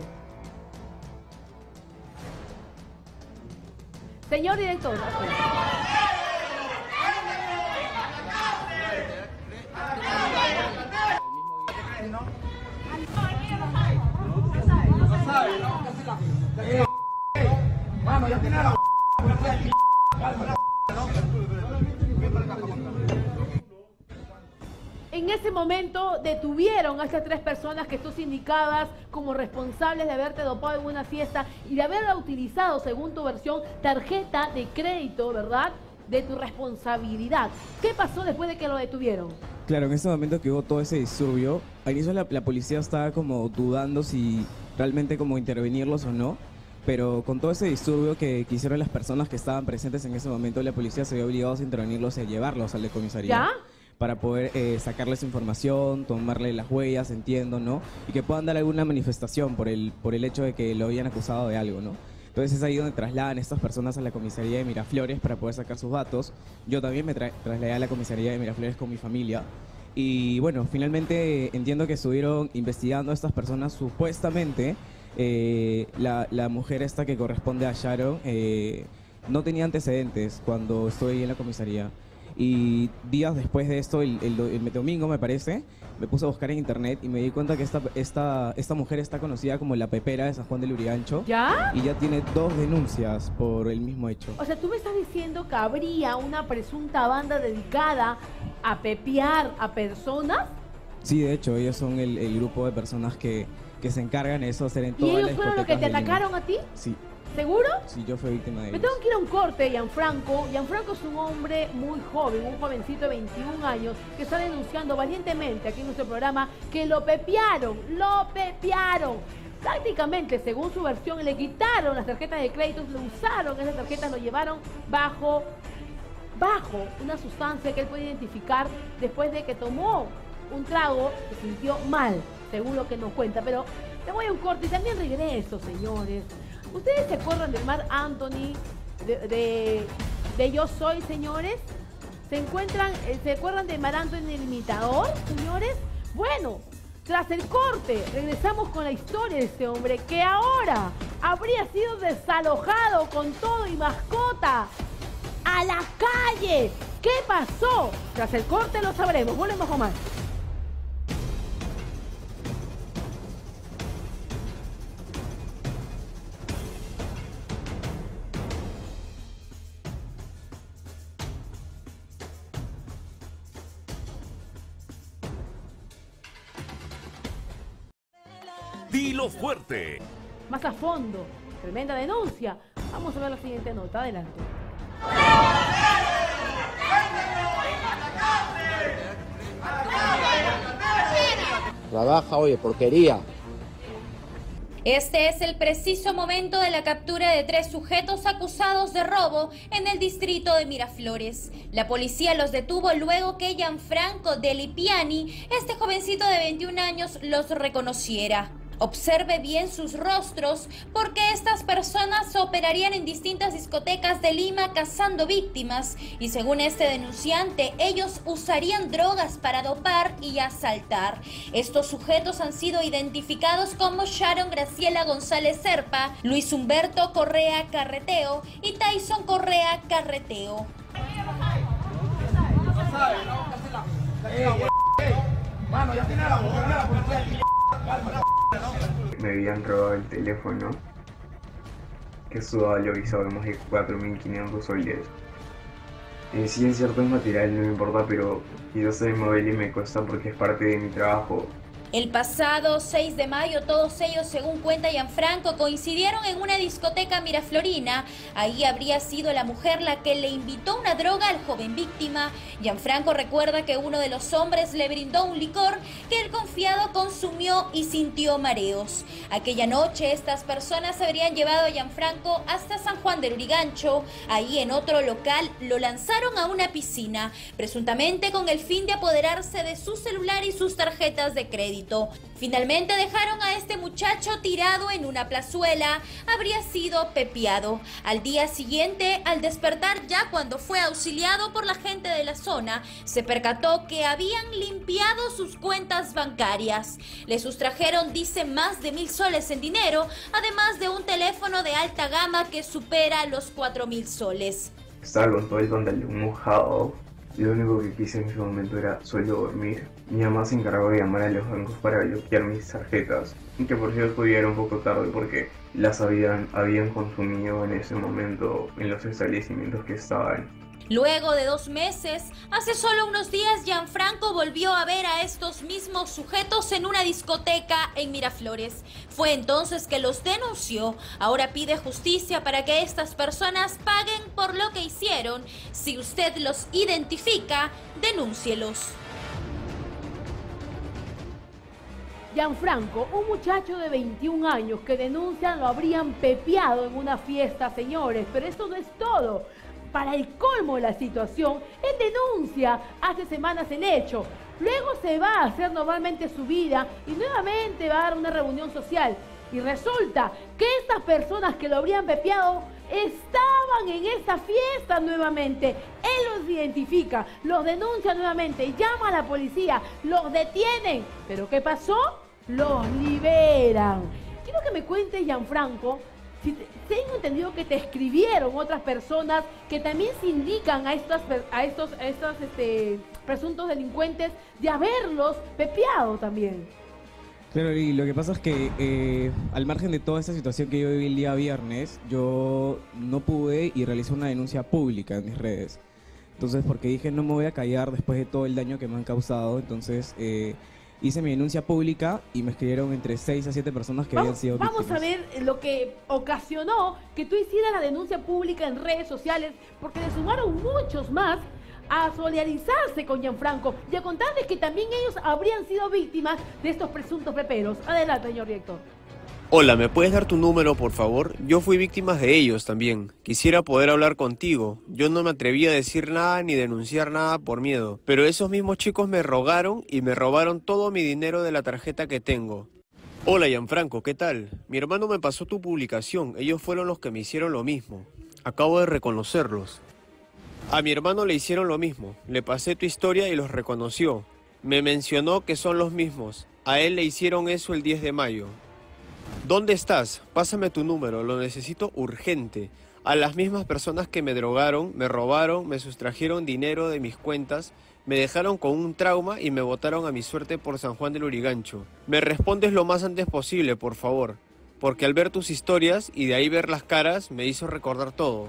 Señor director. Vamos, ya tiene la En ese momento detuvieron a estas tres personas que tú indicabas como responsables de haberte dopado en una fiesta y de haberla utilizado, según tu versión, tarjeta de crédito, ¿verdad? De tu responsabilidad. ¿Qué pasó después de que lo detuvieron? Claro, en ese momento que hubo todo ese disturbio, al inicio la, la policía estaba como dudando si realmente como intervenirlos o no, pero con todo ese disturbio que, que hicieron las personas que estaban presentes en ese momento, la policía se vio obligada a intervenirlos y a llevarlos al de comisaría. ¿Ya? Para poder eh, sacarles información, tomarle las huellas, entiendo, ¿no? Y que puedan dar alguna manifestación por el, por el hecho de que lo habían acusado de algo, ¿no? Entonces es ahí donde trasladan estas personas a la comisaría de Miraflores para poder sacar sus datos. Yo también me tra trasladé a la comisaría de Miraflores con mi familia. Y bueno, finalmente eh, entiendo que estuvieron investigando a estas personas supuestamente. Eh, la, la mujer esta que corresponde a Sharon eh, no tenía antecedentes cuando estuve ahí en la comisaría. Y días después de esto, el, el, el domingo me parece, me puse a buscar en internet y me di cuenta que esta, esta, esta mujer está conocida como la Pepera de San Juan de Lurigancho. ¿Ya? Y ya tiene dos denuncias por el mismo hecho. O sea, tú me estás diciendo que habría una presunta banda dedicada a pepear a personas. Sí, de hecho, ellos son el, el grupo de personas que, que se encargan de eso, hacer en ¿Y todas ellos las fueron los que te discotecas de Lima. atacaron a ti? Sí, ¿Seguro? sí, yo fui víctima de Me ellos. tengo que ir a un corte, Gianfranco. Gianfranco es un hombre muy joven, un jovencito de veintiún años, que está denunciando valientemente aquí en nuestro programa que lo pepearon, lo pepearon. Prácticamente, según su versión, le quitaron las tarjetas de crédito, lo usaron, esas tarjetas lo llevaron bajo, bajo una sustancia que él puede identificar después de que tomó un trago, se sintió mal, según lo que nos cuenta. Pero te voy a un corte y también regreso, señores. ¿Ustedes se acuerdan del Mar Anthony, de, de, de Yo Soy, señores? ¿Se encuentran, eh, se acuerdan del Mar Anthony, el imitador, señores? Bueno, tras el corte, regresamos con la historia de este hombre que ahora habría sido desalojado con todo y mascota a la calle. ¿Qué pasó? Tras el corte lo sabremos. Volvemos con más. Dilo fuerte. Más a fondo, tremenda denuncia. Vamos a ver la siguiente nota, adelante. Trabaja, oye, porquería. Este es el preciso momento de la captura de tres sujetos acusados de robo en el distrito de Miraflores. La policía los detuvo luego que Gianfranco de Lepani, este jovencito de veintiún años, los reconociera. Observe bien sus rostros porque estas personas operarían en distintas discotecas de Lima cazando víctimas y según este denunciante, ellos usarían drogas para dopar y asaltar. Estos sujetos han sido identificados como Sharon Graciela González Serpa, Luis Humberto Correa Carreteo y Tyson Correa Carreteo. Me habían robado el teléfono, que su valor hizo más de cuatro mil quinientos soles. Eh, si es cierto es material, no me importa, pero quizás soy móvil y me cuesta porque es parte de mi trabajo. El pasado seis de mayo, todos ellos, según cuenta Gianfranco, coincidieron en una discoteca miraflorina. Ahí habría sido la mujer la que le invitó una droga al joven víctima. Gianfranco recuerda que uno de los hombres le brindó un licor que el confiado consumió y sintió mareos. Aquella noche, estas personas habrían llevado a Gianfranco hasta San Juan del Urigancho. Ahí, en otro local, lo lanzaron a una piscina, presuntamente con el fin de apoderarse de su celular y sus tarjetas de crédito. Finalmente dejaron a este muchacho tirado en una plazuela. Habría sido pepiado. Al día siguiente, al despertar ya cuando fue auxiliado por la gente de la zona, se percató que habían limpiado sus cuentas bancarias. Le sustrajeron, dice, más de mil soles en dinero, además de un teléfono de alta gama que supera los cuatro mil soles. Estaba con todo el pantalón mojado. Lo único que quise en ese momento era solo dormir. Mi mamá se encargó de llamar a los bancos para bloquear mis tarjetas, que por cierto ya era un poco tarde porque las habían, habían consumido en ese momento en los establecimientos que estaban. Luego de dos meses, hace solo unos días, Gianfranco volvió a ver a estos mismos sujetos en una discoteca en Miraflores. Fue entonces que los denunció. Ahora pide justicia para que estas personas paguen por lo que hicieron. Si usted los identifica, denúncielos. Gianfranco, un muchacho de veintiún años que denuncian lo habrían pepeado en una fiesta, señores. Pero esto no es todo. Para el colmo de la situación, él denuncia hace semanas el hecho. Luego se va a hacer normalmente su vida y nuevamente va a dar una reunión social. Y resulta que estas personas que lo habrían pepeado estaban en esa fiesta nuevamente. Él los identifica, los denuncia nuevamente, llama a la policía, los detienen. ¿Pero qué pasó? Los liberan. Quiero que me cuente, Gianfranco, si te, tengo entendido que te escribieron otras personas que también se indican a, estas, a estos, a estos este, presuntos delincuentes de haberlos pepeado también. Claro, y lo que pasa es que eh, al margen de toda esta situación que yo viví el día viernes, yo no pude y realicé una denuncia pública en mis redes. Entonces, porque dije no me voy a callar después de todo el daño que me han causado, entonces eh, hice mi denuncia pública y me escribieron entre seis a siete personas que vamos, habían sido Vamos víctimas. a ver lo que ocasionó que tú hicieras la denuncia pública en redes sociales, porque le sumaron muchos más a solidarizarse con Gianfranco y a contarles que también ellos habrían sido víctimas de estos presuntos peperos. Adelante, señor director. Hola, ¿me puedes dar tu número, por favor? Yo fui víctima de ellos también. Quisiera poder hablar contigo. Yo no me atreví a decir nada ni denunciar nada por miedo. Pero esos mismos chicos me rogaron y me robaron todo mi dinero de la tarjeta que tengo. Hola, Gianfranco, ¿qué tal? Mi hermano me pasó tu publicación. Ellos fueron los que me hicieron lo mismo. Acabo de reconocerlos. A mi hermano le hicieron lo mismo. Le pasé tu historia y los reconoció. Me mencionó que son los mismos. A él le hicieron eso el diez de mayo. ¿Dónde estás? Pásame tu número, lo necesito urgente. A las mismas personas que me drogaron, me robaron, me sustrajeron dinero de mis cuentas, me dejaron con un trauma y me botaron a mi suerte por San Juan del Urigancho. Me respondes lo más antes posible, por favor, porque al ver tus historias y de ahí ver las caras, me hizo recordar todo.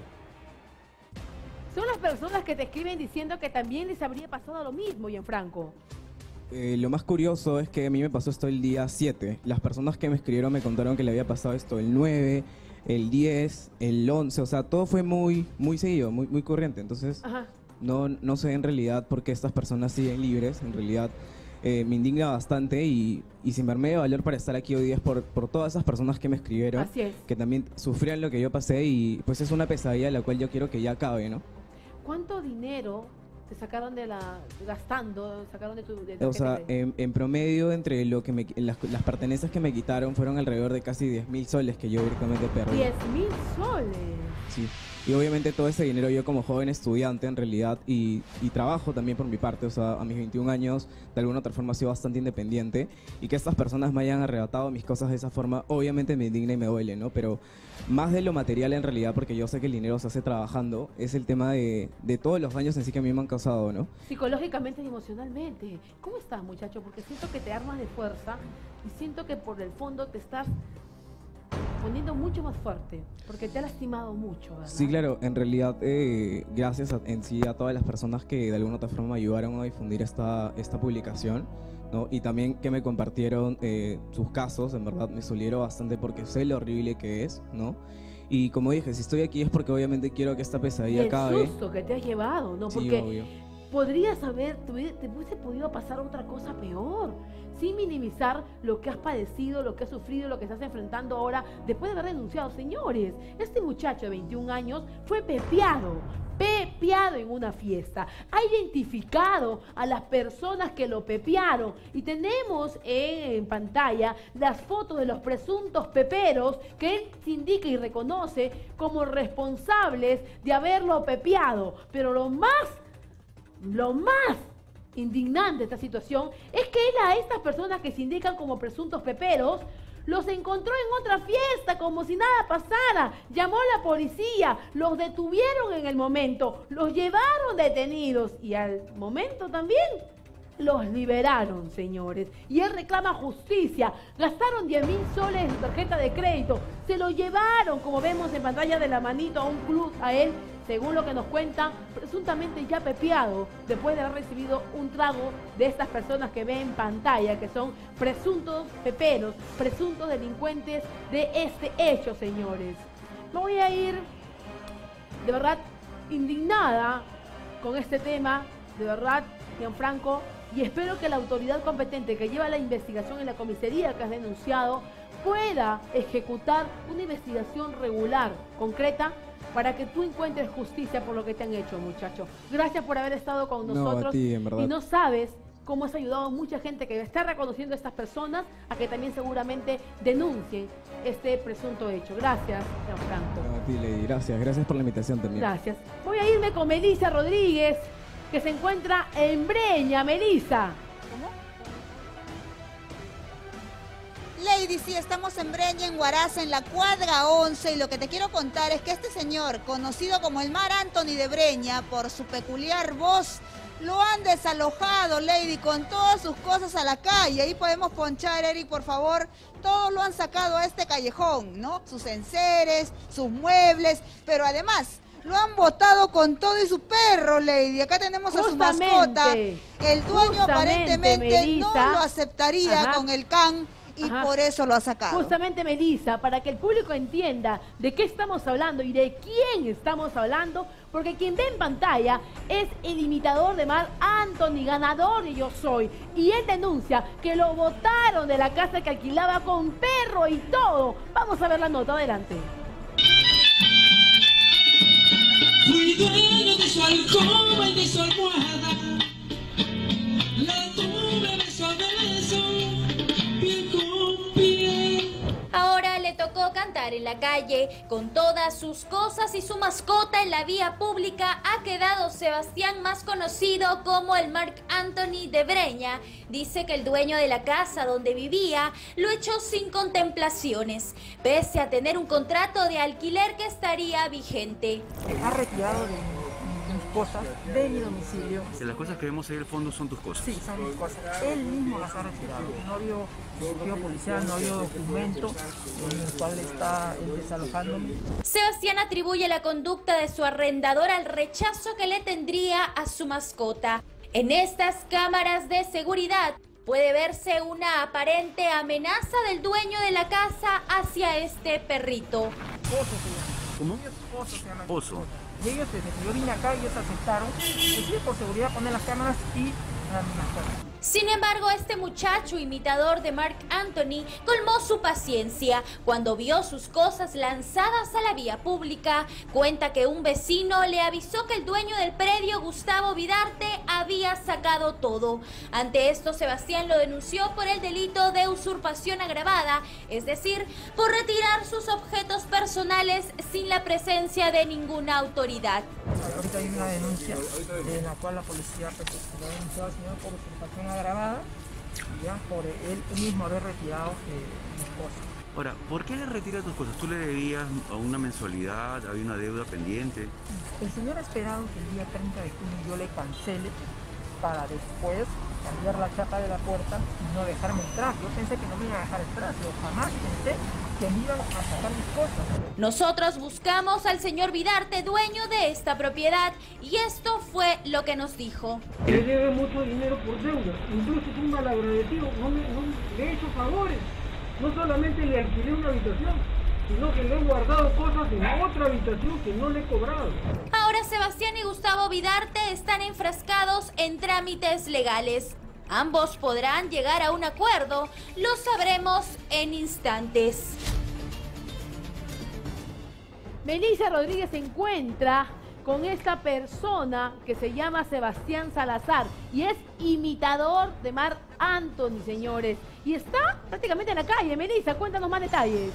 Son las personas que te escriben diciendo que también les habría pasado lo mismo, Gianfranco. Eh, lo más curioso es que a mí me pasó esto el día siete. Las personas que me escribieron me contaron que le había pasado esto el nueve, el diez, el once. O sea, todo fue muy, muy seguido, muy, muy corriente. Entonces, Ajá. no, no sé en realidad por qué estas personas siguen libres. En realidad, eh, me indigna bastante y, y si me armé de valor para estar aquí hoy día es por, por todas esas personas que me escribieron. Así es. Que también sufrían lo que yo pasé y pues es una pesadilla la cual yo quiero que ya acabe, ¿no? ¿Cuánto dinero te sacaron de la... gastando, sacaron de tu... De tu O sea, gente? en, en promedio, entre lo que me, las, las pertenencias que me quitaron fueron alrededor de casi diez mil soles que yo directamente perdí. diez mil soles. Sí. Y obviamente todo ese dinero yo como joven estudiante en realidad y, y trabajo también por mi parte, o sea, a mis veintiún años de alguna otra forma he sido bastante independiente y que estas personas me hayan arrebatado mis cosas de esa forma obviamente me indigna y me duele, ¿no? Pero más de lo material en realidad, porque yo sé que el dinero se hace trabajando, es el tema de, de todos los daños en sí que a mí me han causado, ¿no? Psicológicamente y emocionalmente. ¿Cómo estás, muchacho? Porque siento que te armas de fuerza y siento que por el fondo te estás poniendo mucho más fuerte, porque te ha lastimado mucho, ¿verdad? Sí, claro, en realidad eh, gracias a, en sí a todas las personas que de alguna otra forma ayudaron a difundir esta, esta publicación, ¿no? Y también que me compartieron eh, sus casos, en verdad me solieron bastante porque sé lo horrible que es, ¿no? Y como dije, si estoy aquí es porque obviamente quiero que esta pesadilla el acabe. El susto que te has llevado, ¿no? Sí, Porque obvio. podrías haber, te hubiese podido pasar otra cosa peor, sin minimizar lo que has padecido, lo que has sufrido, lo que estás enfrentando ahora, después de haber denunciado. Señores, este muchacho de veintiún años fue pepeado, pepeado en una fiesta. Ha identificado a las personas que lo pepearon y tenemos en pantalla las fotos de los presuntos peperos que él se indica y reconoce como responsables de haberlo pepeado. Pero lo más, lo más indignante de esta situación es que él a estas personas que se indican como presuntos peperos los encontró en otra fiesta como si nada pasara, llamó a la policía, los detuvieron en el momento, los llevaron detenidos y al momento también los liberaron, señores. Y él reclama justicia. Gastaron diez mil soles en su tarjeta de crédito, se lo llevaron, como vemos en pantalla de la manito, a un club, a él, según lo que nos cuenta, presuntamente ya pepeado, después de haber recibido un trago de estas personas que ven en pantalla, que son presuntos peperos, presuntos delincuentes de este hecho, señores. Me voy a ir, de verdad, indignada con este tema, de verdad, Gianfranco, y espero que la autoridad competente que lleva la investigación en la comisaría que has denunciado pueda ejecutar una investigación regular, concreta, para que tú encuentres justicia por lo que te han hecho, muchachos. Gracias por haber estado con nosotros. No, a ti, en verdad. Y no sabes cómo has ayudado a mucha gente que está reconociendo a estas personas a que también seguramente denuncien este presunto hecho. Gracias, Gianfranco. No, a ti, Lady, gracias. Gracias por la invitación también. Gracias. Voy a irme con Melissa Rodríguez, que se encuentra en Breña. Melissa. Lady, sí, estamos en Breña, en Huaraz, en la cuadra once, y lo que te quiero contar es que este señor, conocido como el Mar Anthony de Breña, por su peculiar voz, lo han desalojado, Lady, con todas sus cosas a la calle. Ahí podemos ponchar, Eric, por favor. Todos lo han sacado a este callejón, ¿no? Sus enseres, sus muebles, pero además lo han botado con todo y su perro, Lady. Acá tenemos a su mascota. El dueño aparentemente Melissa, no lo aceptaría ajá, con el can. Y ajá, por eso lo ha sacado. Justamente, Melissa, para que el público entienda de qué estamos hablando y de quién estamos hablando, porque quien ve en pantalla es el imitador de Mar Anthony, ganador de Yo Soy. Y él denuncia que lo botaron de la casa que alquilaba con perro y todo. Vamos a ver la nota, adelante. Fui dueño de su alcoba y de su almohada. La tuve beso a beso, piel con piel. Ahora le tocó cantar en la calle con todas sus cosas y su mascota en la vía pública. Ha quedado Sebastián, más conocido como el Marc Anthony de Breña. Dice que el dueño de la casa donde vivía lo echó sin contemplaciones, pese a tener un contrato de alquiler que estaría vigente. Ha retirado de mis cosas de mi domicilio. Si las cosas que vemos ahí al fondo son tus cosas. Sí, son mis cosas. Él mismo las ha retirado. No vio dispositivo policial, no vio documento en el cual está él desalojándome. Sebastián atribuye la conducta de su arrendador al rechazo que le tendría a su mascota. En estas cámaras de seguridad puede verse una aparente amenaza del dueño de la casa hacia este perrito. Pozo se llama. ¿Cómo? Pozo se llama. Pozo. Y ellos, desde que yo vine acá, ellos aceptaron, decir por seguridad, poner las cámaras y amenazar. Sin embargo, este muchacho imitador de Marc Anthony colmó su paciencia cuando vio sus cosas lanzadas a la vía pública. Cuenta que un vecino le avisó que el dueño del predio, Gustavo Vidarte, había sacado todo. Ante esto, Sebastián lo denunció por el delito de usurpación agravada, es decir, por retirar sus objetos personales sin la presencia de ninguna autoridad. Ahorita hay una denuncia en la cual la policía pues, lo ha denunciado al señor por usurpación agravada, ya por él mismo haber retirado eh, mis cosas. Ahora, ¿por qué le retira tus cosas? ¿Tú le debías a una mensualidad, había una deuda pendiente? El señor ha esperado que el día treinta de junio yo le cancele para después cambiar la chapa de la puerta y no dejarme entrar. Yo pensé que no me iban a dejar entrar, pero jamás pensé que me iban a sacar mis cosas. Nosotros buscamos al señor Vidarte, dueño de esta propiedad, y esto fue lo que nos dijo. Le debe mucho dinero por deuda, incluso es un malagradecido, no me, no le he hecho favores, no solamente le alquilé una habitación, sino que le he guardado cosas en otra habitación que no le he cobrado. Ahora Sebastián y Gustavo Vidarte están enfrascados en trámites legales. Ambos podrán llegar a un acuerdo, lo sabremos en instantes. Melissa Rodríguez se encuentra con esta persona que se llama Sebastián Salazar y es imitador de Marc Anthony, señores. Y está prácticamente en la calle. Melissa, cuéntanos más detalles.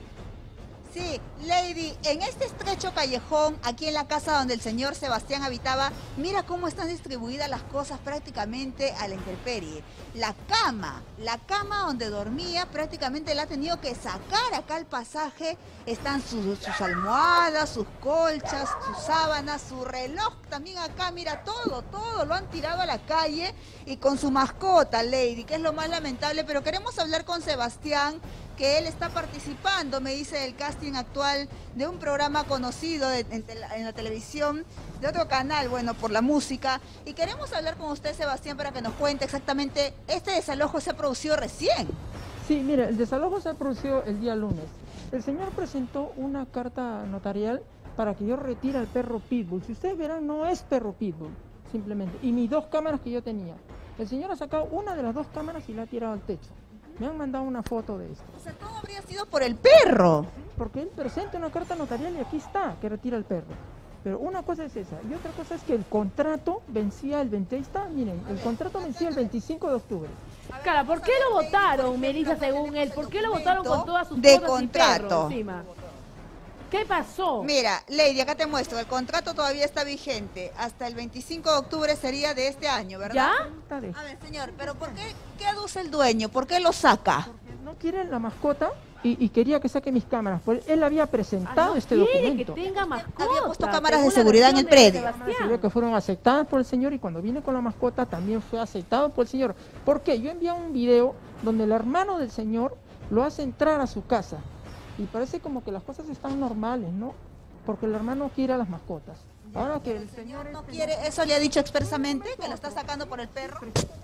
Sí, Lady, en este estrecho callejón, aquí en la casa donde el señor Sebastián habitaba, mira cómo están distribuidas las cosas prácticamente a la intemperie. La cama, la cama donde dormía, prácticamente la ha tenido que sacar acá al pasaje. Están sus, sus almohadas, sus colchas, sus sábanas, su reloj también acá. Mira, todo, todo lo han tirado a la calle y con su mascota, Lady, que es lo más lamentable. Pero queremos hablar con Sebastián, que él está participando, me dice, del casting actual de un programa conocido de, en, en la televisión, de otro canal, bueno, por la música. Y queremos hablar con usted, Sebastián, para que nos cuente exactamente, este desalojo se ha producido recién. Sí, mire, el desalojo se ha producido el día lunes. El señor presentó una carta notarial para que yo retire al perro Pitbull. Si ustedes verán, no es perro Pitbull, simplemente. Y mis dos cámaras que yo tenía. El señor ha sacado una de las dos cámaras y la ha tirado al techo. Me han mandado una foto de esto. O sea, todo habría sido por el perro. Porque él presenta una carta notarial y aquí está, que retira el perro. Pero una cosa es esa, y otra cosa es que el contrato vencía el veinte, ahí está, miren, el contrato vencía el veinticinco de octubre. Claro, ¿por qué lo votaron, Melissa, según él? ¿Por qué lo votaron con todas sus de cosas contrato. y perro encima? ¿Qué pasó? Mira, Lady, acá te muestro, el contrato todavía está vigente. Hasta el veinticinco de octubre sería de este año, ¿verdad? ¿Ya? A ver, señor, pero ¿por qué, qué aduce el dueño? ¿Por qué lo saca? Porque no quiere la mascota y, y quería que saque mis cámaras. Pues él había presentado Ah, este quiere documento. que tenga mascota. Había puesto cámaras según de la seguridad en el versión de predio. Sebastián. Se ve que fueron aceptadas por el señor y cuando viene con la mascota también fue aceptado por el señor. ¿Por qué? Yo envié un video donde el hermano del señor lo hace entrar a su casa y parece como que las cosas están normales, ¿no? Porque el hermano quiere a las mascotas. Ahora que el señor no quiere, ¿eso le ha dicho expresamente que lo está sacando por el perro?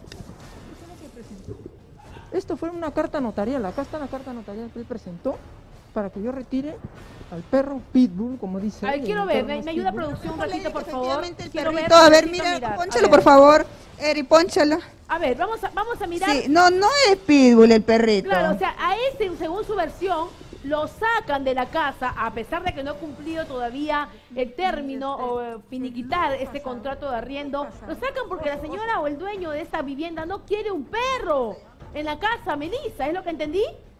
Esto fue una carta notarial, acá está la carta notarial que él presentó para que yo retire al perro Pitbull, como dice. Ay, él, quiero el ver, perro me, es me ayuda Pitbull. producción un ratito, por favor. Efectivamente, el Quiero perrito, a ver, necesito mira, mirar. pónchalo A por ver. favor, Eri, pónchalo. A ver, vamos a, vamos a mirar. Sí, no, no es Pitbull el perrito. Claro, o sea, a ese, según su versión, lo sacan de la casa, a pesar de que no ha cumplido todavía el término o eh, finiquitar este contrato de arriendo. Lo sacan porque la señora o el dueño de esta vivienda no quiere un perro en la casa, Melissa, ¿es lo que entendí?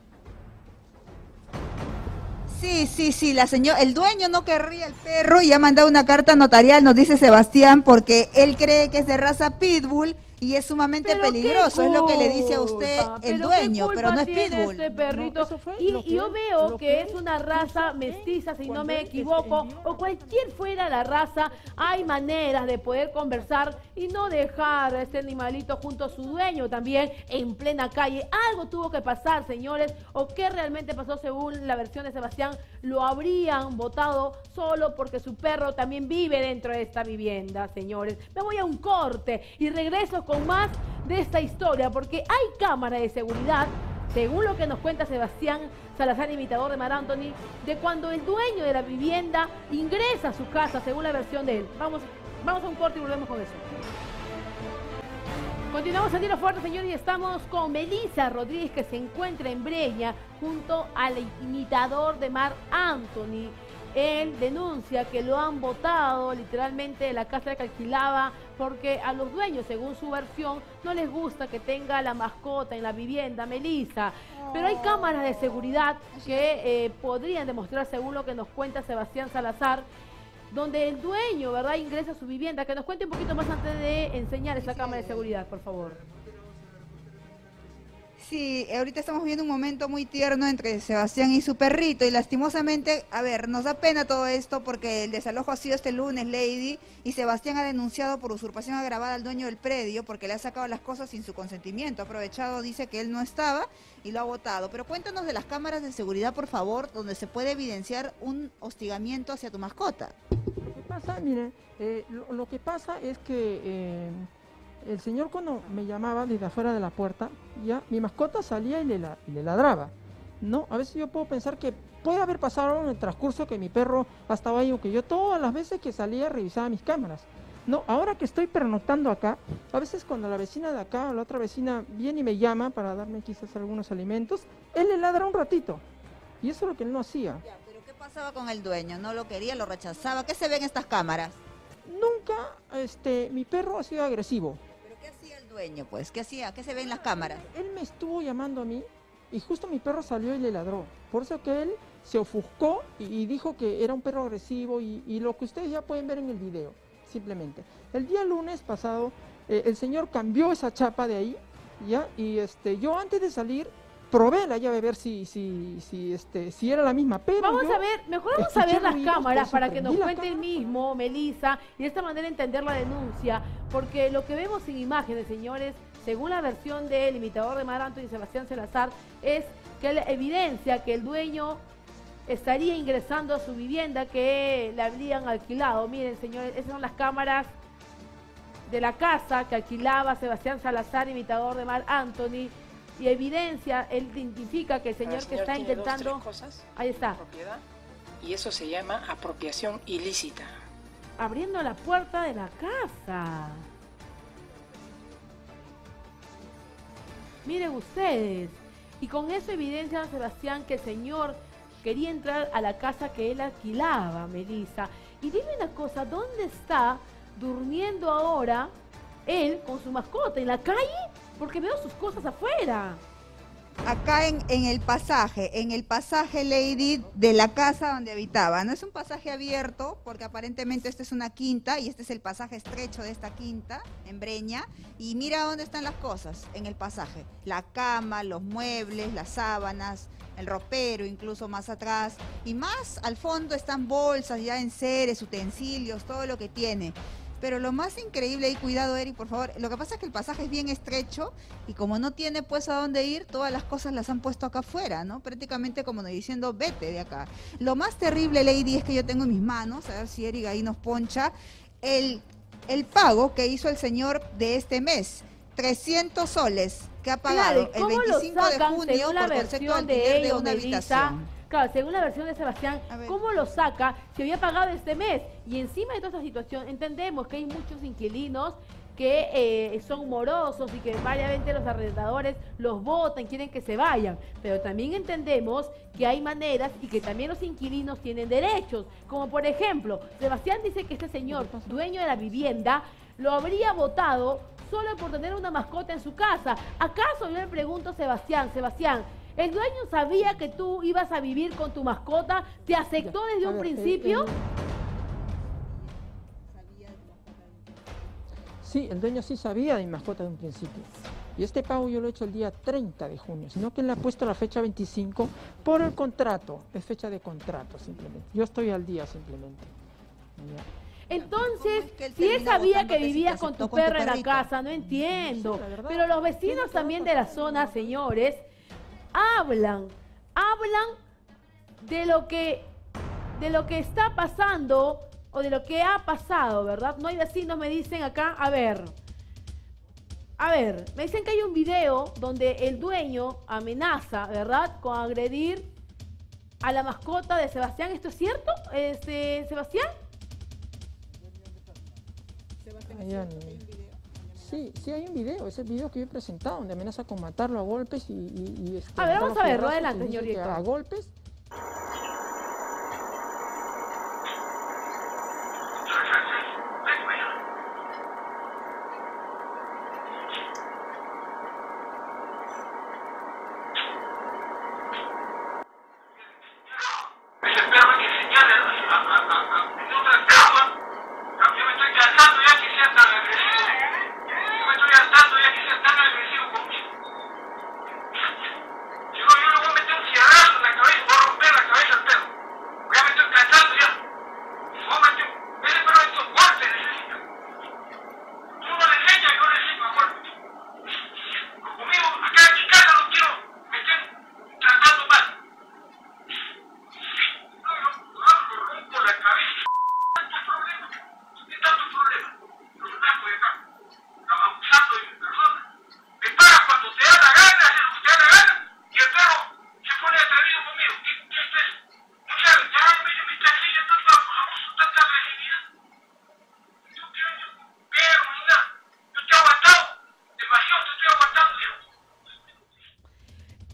Sí, sí, sí, la señora, el dueño no querría el perro y ha mandado una carta notarial, nos dice Sebastián, porque él cree que es de raza Pitbull y es sumamente Pero peligroso, qué es lo que le dice a culpa, usted el pero dueño, qué pero no es culpa tiene Pitbull. este perrito. No, eso fue y, lo y que yo él- veo lo que que es él una raza hizo mestiza, si no cuando me él equivoco, envió o cualquier fuera la raza, hay maneras de poder conversar y no dejar a este animalito junto a su dueño también en plena calle. Algo tuvo que pasar, señores, o qué realmente pasó según la versión de Sebastián. Lo habrían votado solo porque su perro también vive dentro de esta vivienda, señores. Me voy a un corte y regreso con más de esta historia, porque hay cámaras de seguridad, según lo que nos cuenta Sebastián Salazar, imitador de Marc Anthony, de cuando el dueño de la vivienda ingresa a su casa, según la versión de él. Vamos, vamos a un corte y volvemos con eso. Continuamos en Tiro Fuerte, señores, y estamos con Melissa Rodríguez, que se encuentra en Breña, junto al imitador de Marc Anthony. Él denuncia que lo han botado literalmente de la casa que alquilaba porque a los dueños, según su versión, no les gusta que tenga la mascota en la vivienda, Melissa. Pero hay cámaras de seguridad que eh, podrían demostrar, según lo que nos cuenta Sebastián Salazar, donde el dueño, ¿verdad?, ingresa a su vivienda. Que nos cuente un poquito más antes de enseñar esa cámara de seguridad, por favor. Sí, ahorita estamos viendo un momento muy tierno entre Sebastián y su perrito y lastimosamente, a ver, nos da pena todo esto porque el desalojo ha sido este lunes, Lady, y Sebastián ha denunciado por usurpación agravada al dueño del predio porque le ha sacado las cosas sin su consentimiento. Ha aprovechado, dice que él no estaba y lo ha botado. Pero cuéntanos de las cámaras de seguridad, por favor, donde se puede evidenciar un hostigamiento hacia tu mascota. Lo que pasa, mire, eh, lo, lo que pasa es que eh, el señor cuando me llamaba desde afuera de la puerta, ya mi mascota salía y le, la, y le ladraba. No, a veces yo puedo pensar que puede haber pasado algo en el transcurso que mi perro ha estado ahí, o que yo todas las veces que salía revisaba mis cámaras. No, ahora que estoy pernoctando acá, a veces cuando la vecina de acá o la otra vecina viene y me llama para darme quizás algunos alimentos, él le ladra un ratito. Y eso es lo que él no hacía. Ya, pero ¿qué pasaba con el dueño? ¿No lo quería, lo rechazaba? ¿Qué se ve en estas cámaras? Nunca, este, mi perro ha sido agresivo. ¿Pero qué hacía el dueño, pues? ¿Qué hacía? ¿Qué se ve en las cámaras? Él me estuvo llamando a mí y justo mi perro salió y le ladró. Por eso que él se ofuscó y, y dijo que era un perro agresivo y, y lo que ustedes ya pueden ver en el video, simplemente. El día lunes pasado, eh, el señor cambió esa chapa de ahí, ¿ya? Y este, yo antes de salir, probé la llave a ver si, si, si, este, si era la misma, pero Vamos yo a ver, mejor vamos a escuché ver las ruidos, cámaras por para eso que nos prendí la cuente el mismo, Melissa, y de esta manera entender la denuncia, porque lo que vemos en imágenes, señores, según la versión del imitador de Mar Anthony, Sebastián Salazar, es que él evidencia que el dueño estaría ingresando a su vivienda que le habrían alquilado. Miren, señores, esas son las cámaras de la casa que alquilaba Sebastián Salazar, imitador de Mar Anthony, y evidencia, él identifica que el señor, el señor que está tiene intentando... dos, tres cosas, ahí está. propiedad, y eso se llama apropiación ilícita. Abriendo la puerta de la casa. Miren ustedes. Y con eso evidencia, Sebastián, que el señor quería entrar a la casa que él alquilaba, Melissa. Y dime una cosa, ¿dónde está durmiendo ahora él con su mascota? ¿En la calle? Porque veo sus cosas afuera. Acá en, en el pasaje, en el pasaje, Lady, de la casa donde habitaba. No es un pasaje abierto, porque aparentemente esta es una quinta y este es el pasaje estrecho de esta quinta, en Breña. Y mira dónde están las cosas en el pasaje. La cama, los muebles, las sábanas, el ropero, incluso más atrás. Y más al fondo están bolsas, ya enseres, utensilios, todo lo que tiene. Pero lo más increíble, y cuidado, Eri, por favor, lo que pasa es que el pasaje es bien estrecho y como no tiene pues a dónde ir, todas las cosas las han puesto acá afuera, ¿no? Prácticamente como diciendo, vete de acá. Lo más terrible, Lady, es que yo tengo en mis manos, a ver si Eri ahí nos poncha, el, el pago que hizo el señor de este mes, trescientos soles, que ha pagado Claro, el veinticinco de junio según la por concepto de versión de alquiler de ellos, una Melissa? habitación? Claro, según la versión de Sebastián, ¿cómo lo saca si había pagado este mes? Y encima de toda esta situación, entendemos que hay muchos inquilinos que eh, son morosos y que variamente los arrendadores los votan, quieren que se vayan. Pero también entendemos que hay maneras y que también los inquilinos tienen derechos. Como por ejemplo, Sebastián dice que este señor, dueño de la vivienda, lo habría votado solo por tener una mascota en su casa. ¿Acaso, yo le pregunto a Sebastián, Sebastián, ¿el dueño sabía que tú ibas a vivir con tu mascota? ¿Te aceptó desde un principio? Sí, el dueño sí sabía de mi mascota de un principio. Y este pago yo lo he hecho el día treinta de junio, sino que él le ha puesto la fecha veinticinco por el contrato. Es fecha de contrato simplemente. Yo estoy al día simplemente. Ya. Entonces, si él sabía que vivías con tu perra en la casa, no entiendo. Pero los vecinos también de la zona, señores, hablan, hablan de lo que, de lo que está pasando o de lo que ha pasado, ¿verdad? No hay vecinos, me dicen acá, a ver, a ver, me dicen que hay un video donde el dueño amenaza, ¿verdad?, con agredir a la mascota de Sebastián. ¿Esto es cierto, este, Sebastián? Allá en- Sí, sí hay un video, es el video que yo he presentado, donde amenaza con matarlo a golpes y... y, y este, A ver, vamos matarlo a verlo, fregazos, adelante, y dice señor que director. A golpes.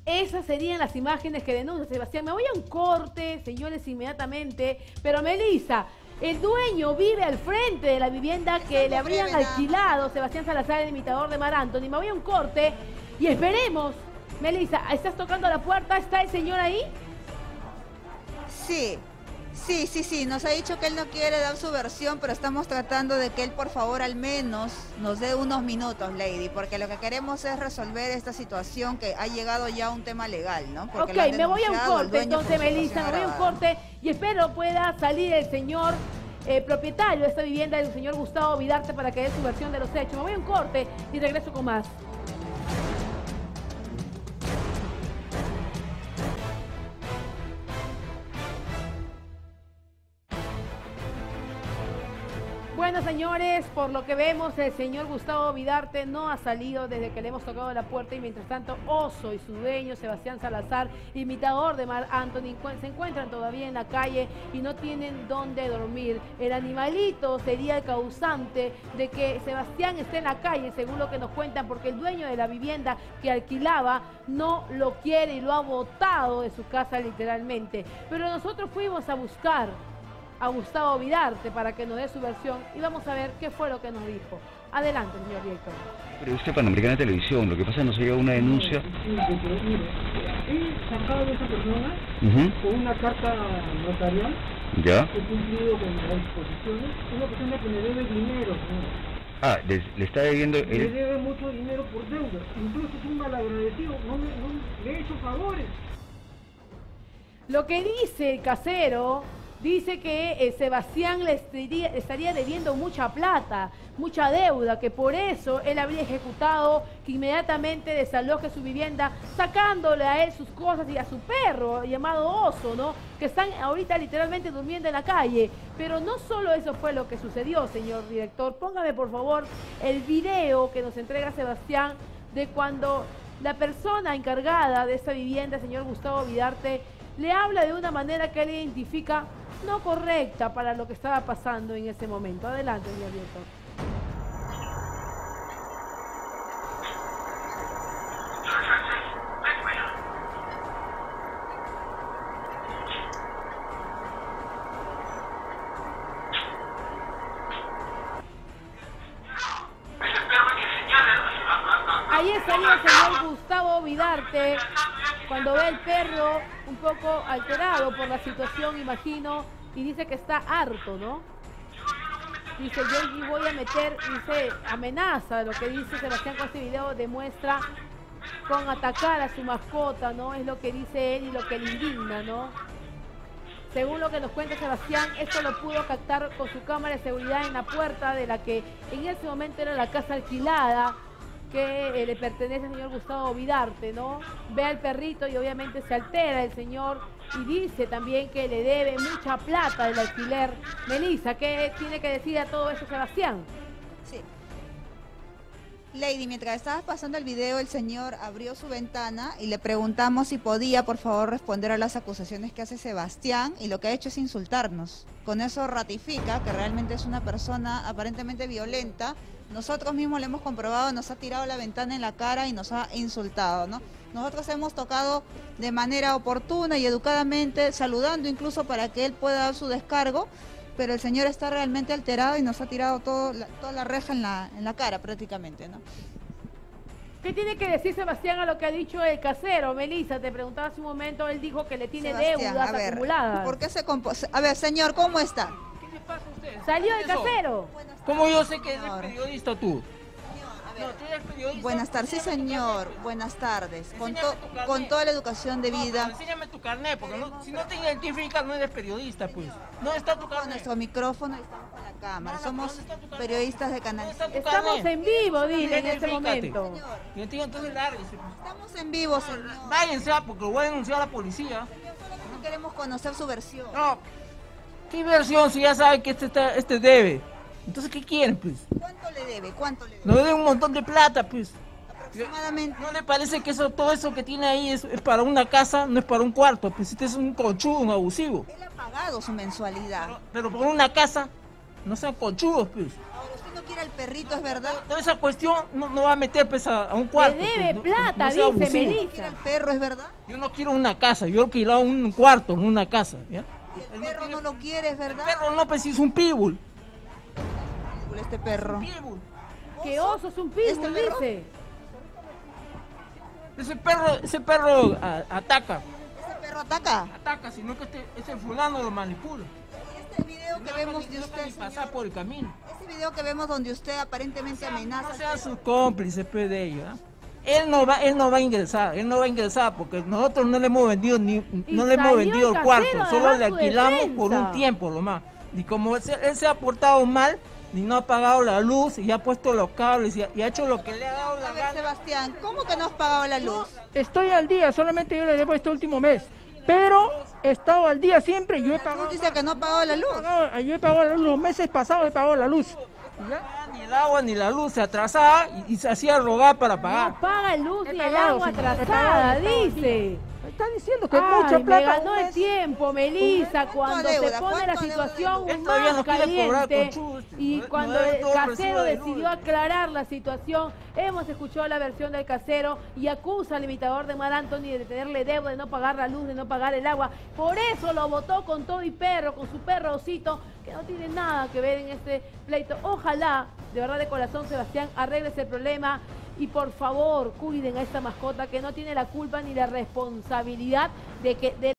Esas serían las imágenes que denuncia Sebastián. Me voy a un corte, señores, inmediatamente. Pero Melissa, el dueño vive al frente de la vivienda que le habrían alquilado Sebastián Salazar, el imitador de Mar Anthony. Me voy a un corte y esperemos. Melissa, ¿estás tocando la puerta? ¿Está el señor ahí? Sí. Sí, sí, sí, nos ha dicho que él no quiere dar su versión, pero estamos tratando de que él, por favor, al menos nos dé unos minutos, Lady, porque lo que queremos es resolver esta situación que ha llegado ya a un tema legal, ¿no? Porque ok, me voy a un corte, entonces, Melissa, me voy a un corte y espero pueda salir el señor eh, propietario de esta vivienda, el señor Gustavo Vidarte, para que dé su versión de los hechos. Me voy a un corte y regreso con más. Bueno, señores, por lo que vemos, el señor Gustavo Vidarte no ha salido desde que le hemos tocado la puerta y mientras tanto Oso y su dueño, Sebastián Salazar, imitador de Mar Anthony, se encuentran todavía en la calle y no tienen dónde dormir. El animalito sería el causante de que Sebastián esté en la calle, según lo que nos cuentan, porque el dueño de la vivienda que alquilaba no lo quiere y lo ha botado de su casa literalmente. Pero nosotros fuimos a buscar a Gustavo Vidarte para que nos dé su versión y vamos a ver qué fue lo que nos dijo. Adelante, señor director. Periodista Panamericana de Televisión, lo que pasa es que nos llega una denuncia. Sí, pero mire, he sacado a esa persona Uh-huh. con una carta notarial, ¿Ya? he cumplido con las disposiciones, una persona que me debe dinero, señor. Ah, le, le está debiendo... Me El... debe mucho dinero por deuda, incluso es un malagradecido, no me, no le he hecho favores. Lo que dice el casero, dice que eh, Sebastián le estaría, estaría debiendo mucha plata, mucha deuda, que por eso él habría ejecutado que inmediatamente desaloje su vivienda, sacándole a él sus cosas y a su perro llamado Oso, ¿no? Que están ahorita literalmente durmiendo en la calle. Pero no solo eso fue lo que sucedió, señor director. Póngame por favor el video que nos entrega Sebastián de cuando la persona encargada de esta vivienda, señor Gustavo Vidarte, le habla de una manera que él identifica no correcta para lo que estaba pasando en ese momento. Adelante, señor director. Ahí estaría el señor Gustavo Vidarte cuando ve al perro un poco alterado por la situación, imagino, y dice que está harto, ¿no? Dice, yo voy a meter, dice, amenaza, lo que dice Sebastián con este video demuestra con atacar a su mascota, ¿no? Es lo que dice él y lo que le indigna, ¿no? Según lo que nos cuenta Sebastián, esto lo pudo captar con su cámara de seguridad en la puerta de la que en ese momento era la casa alquilada que eh, le pertenece al señor Gustavo Vidarte, ¿no? Ve al perrito y obviamente se altera el señor y dice también que le debe mucha plata del alquiler. Melissa, ¿qué tiene que decir a todo eso Sebastián? Sí. Lady, mientras estabas pasando el video, el señor abrió su ventana y le preguntamos si podía, por favor, responder a las acusaciones que hace Sebastián, y lo que ha hecho es insultarnos. Con eso ratifica que realmente es una persona aparentemente violenta. Nosotros mismos lo hemos comprobado, nos ha tirado la ventana en la cara y nos ha insultado, ¿no? Nosotros hemos tocado de manera oportuna y educadamente, saludando incluso para que él pueda dar su descargo, pero el señor está realmente alterado y nos ha tirado todo, la, toda la reja en la, en la cara prácticamente, ¿no? ¿Qué tiene que decir Sebastián a lo que ha dicho el casero? Melissa, te preguntaba hace un momento, él dijo que le tiene Sebastián, deudas a ver, acumuladas. ¿por qué se compo- A ver, señor, ¿cómo está? ¿Salió el casero? ¿Cómo yo sé que eres periodista tú? No, tú eres periodista. Buenas tardes, sí señor, buenas tardes. Con, to- con toda la educación de vida. No, enséñame tu carnet, porque no, si no te identificas no eres periodista, pues. ¿Dónde está tu carnet? Nuestro micrófono y estamos con la cámara. Somos periodistas de Canal cinco. Estamos en vivo, dile, en este Identifícate. momento. Y entonces, entonces lárguese. Estamos en vivo, señor. Váyanse, ah, porque lo voy a denunciar a la policía. No queremos conocer su versión. No. ¿Qué versión si ya sabe que este, está, este debe? Entonces, ¿qué quieren, pues? ¿Cuánto le debe? ¿Cuánto le debe? Nos debe un montón de plata, pues. Aproximadamente. ¿No le parece que eso, todo eso que tiene ahí es, es para una casa, no es para un cuarto? Pues este es un conchudo, un abusivo. Él ha pagado su mensualidad. Pero, pero por una casa, no sean conchudos, pues. Ahora, usted no quiere el perrito, es verdad. Toda esa cuestión no, no va a meter pues, a, a un cuarto. Le debe pues, no- plata, no sea dice abusivo. Melissa. ¿Quiere el perro, es verdad? Yo no quiero una casa, yo quiero un cuarto en una casa. ¿ya? Y el perro no lo quiere, es verdad. El perro no, pues es un pitbull. Este perro. Que oso es un pitbull, ¿Este perro? dice. Ese perro, ese perro a- ataca. ¿Ese perro ataca? Ataca, sino que este, ese fulano lo manipula. Este video que vemos de No usted, ni pasar por el camino. este video que vemos donde usted aparentemente amenaza. No sean sus cómplices pues, de ellos. ¿ah? Él no va, él no va a ingresar, él no va a ingresar porque nosotros no le hemos vendido ni, no le hemos salió vendido el el cuarto, casero a solo dar le su alquilamos por defensa. un tiempo lo más. Y como él se, él se ha portado mal, ni no ha pagado la luz y ha puesto los cables y ha, y ha hecho lo que le ha dado la A ver, gana. Sebastián, ¿cómo que no has pagado la luz? Estoy al día, solamente yo le debo este último mes. Pero he estado al día siempre, yo he pagado. Dice que no ha pagado la luz. Yo he pagado la luz, los meses pasados he pagado la luz. ¿Ya? Ni el agua ni la luz se atrasaba y, y se hacía rogar para pagar. No paga luz He ni el pagado, agua señor, he atrasada, pagado, he pagado, dice. Me están diciendo que Ay, mucha me plata. ganó un el mes. tiempo, Melissa, cuando deuda? se pone la ¿Cuánto situación Él todavía más no quiere cobrar caliente con chustes, y no- cuando no debe el todo el recibo casero de luz. decidió aclarar la situación, hemos escuchado la versión del casero y acusa al imitador de Mar Anthony de tenerle deuda, de no pagar la luz, de no pagar el agua. Por eso lo votó con todo y perro, con su perro Osito, que no tiene nada que ver en este pleito. Ojalá, de verdad de corazón, Sebastián, arregle ese problema. Y por favor, cuiden a esta mascota que no tiene la culpa ni la responsabilidad de que... De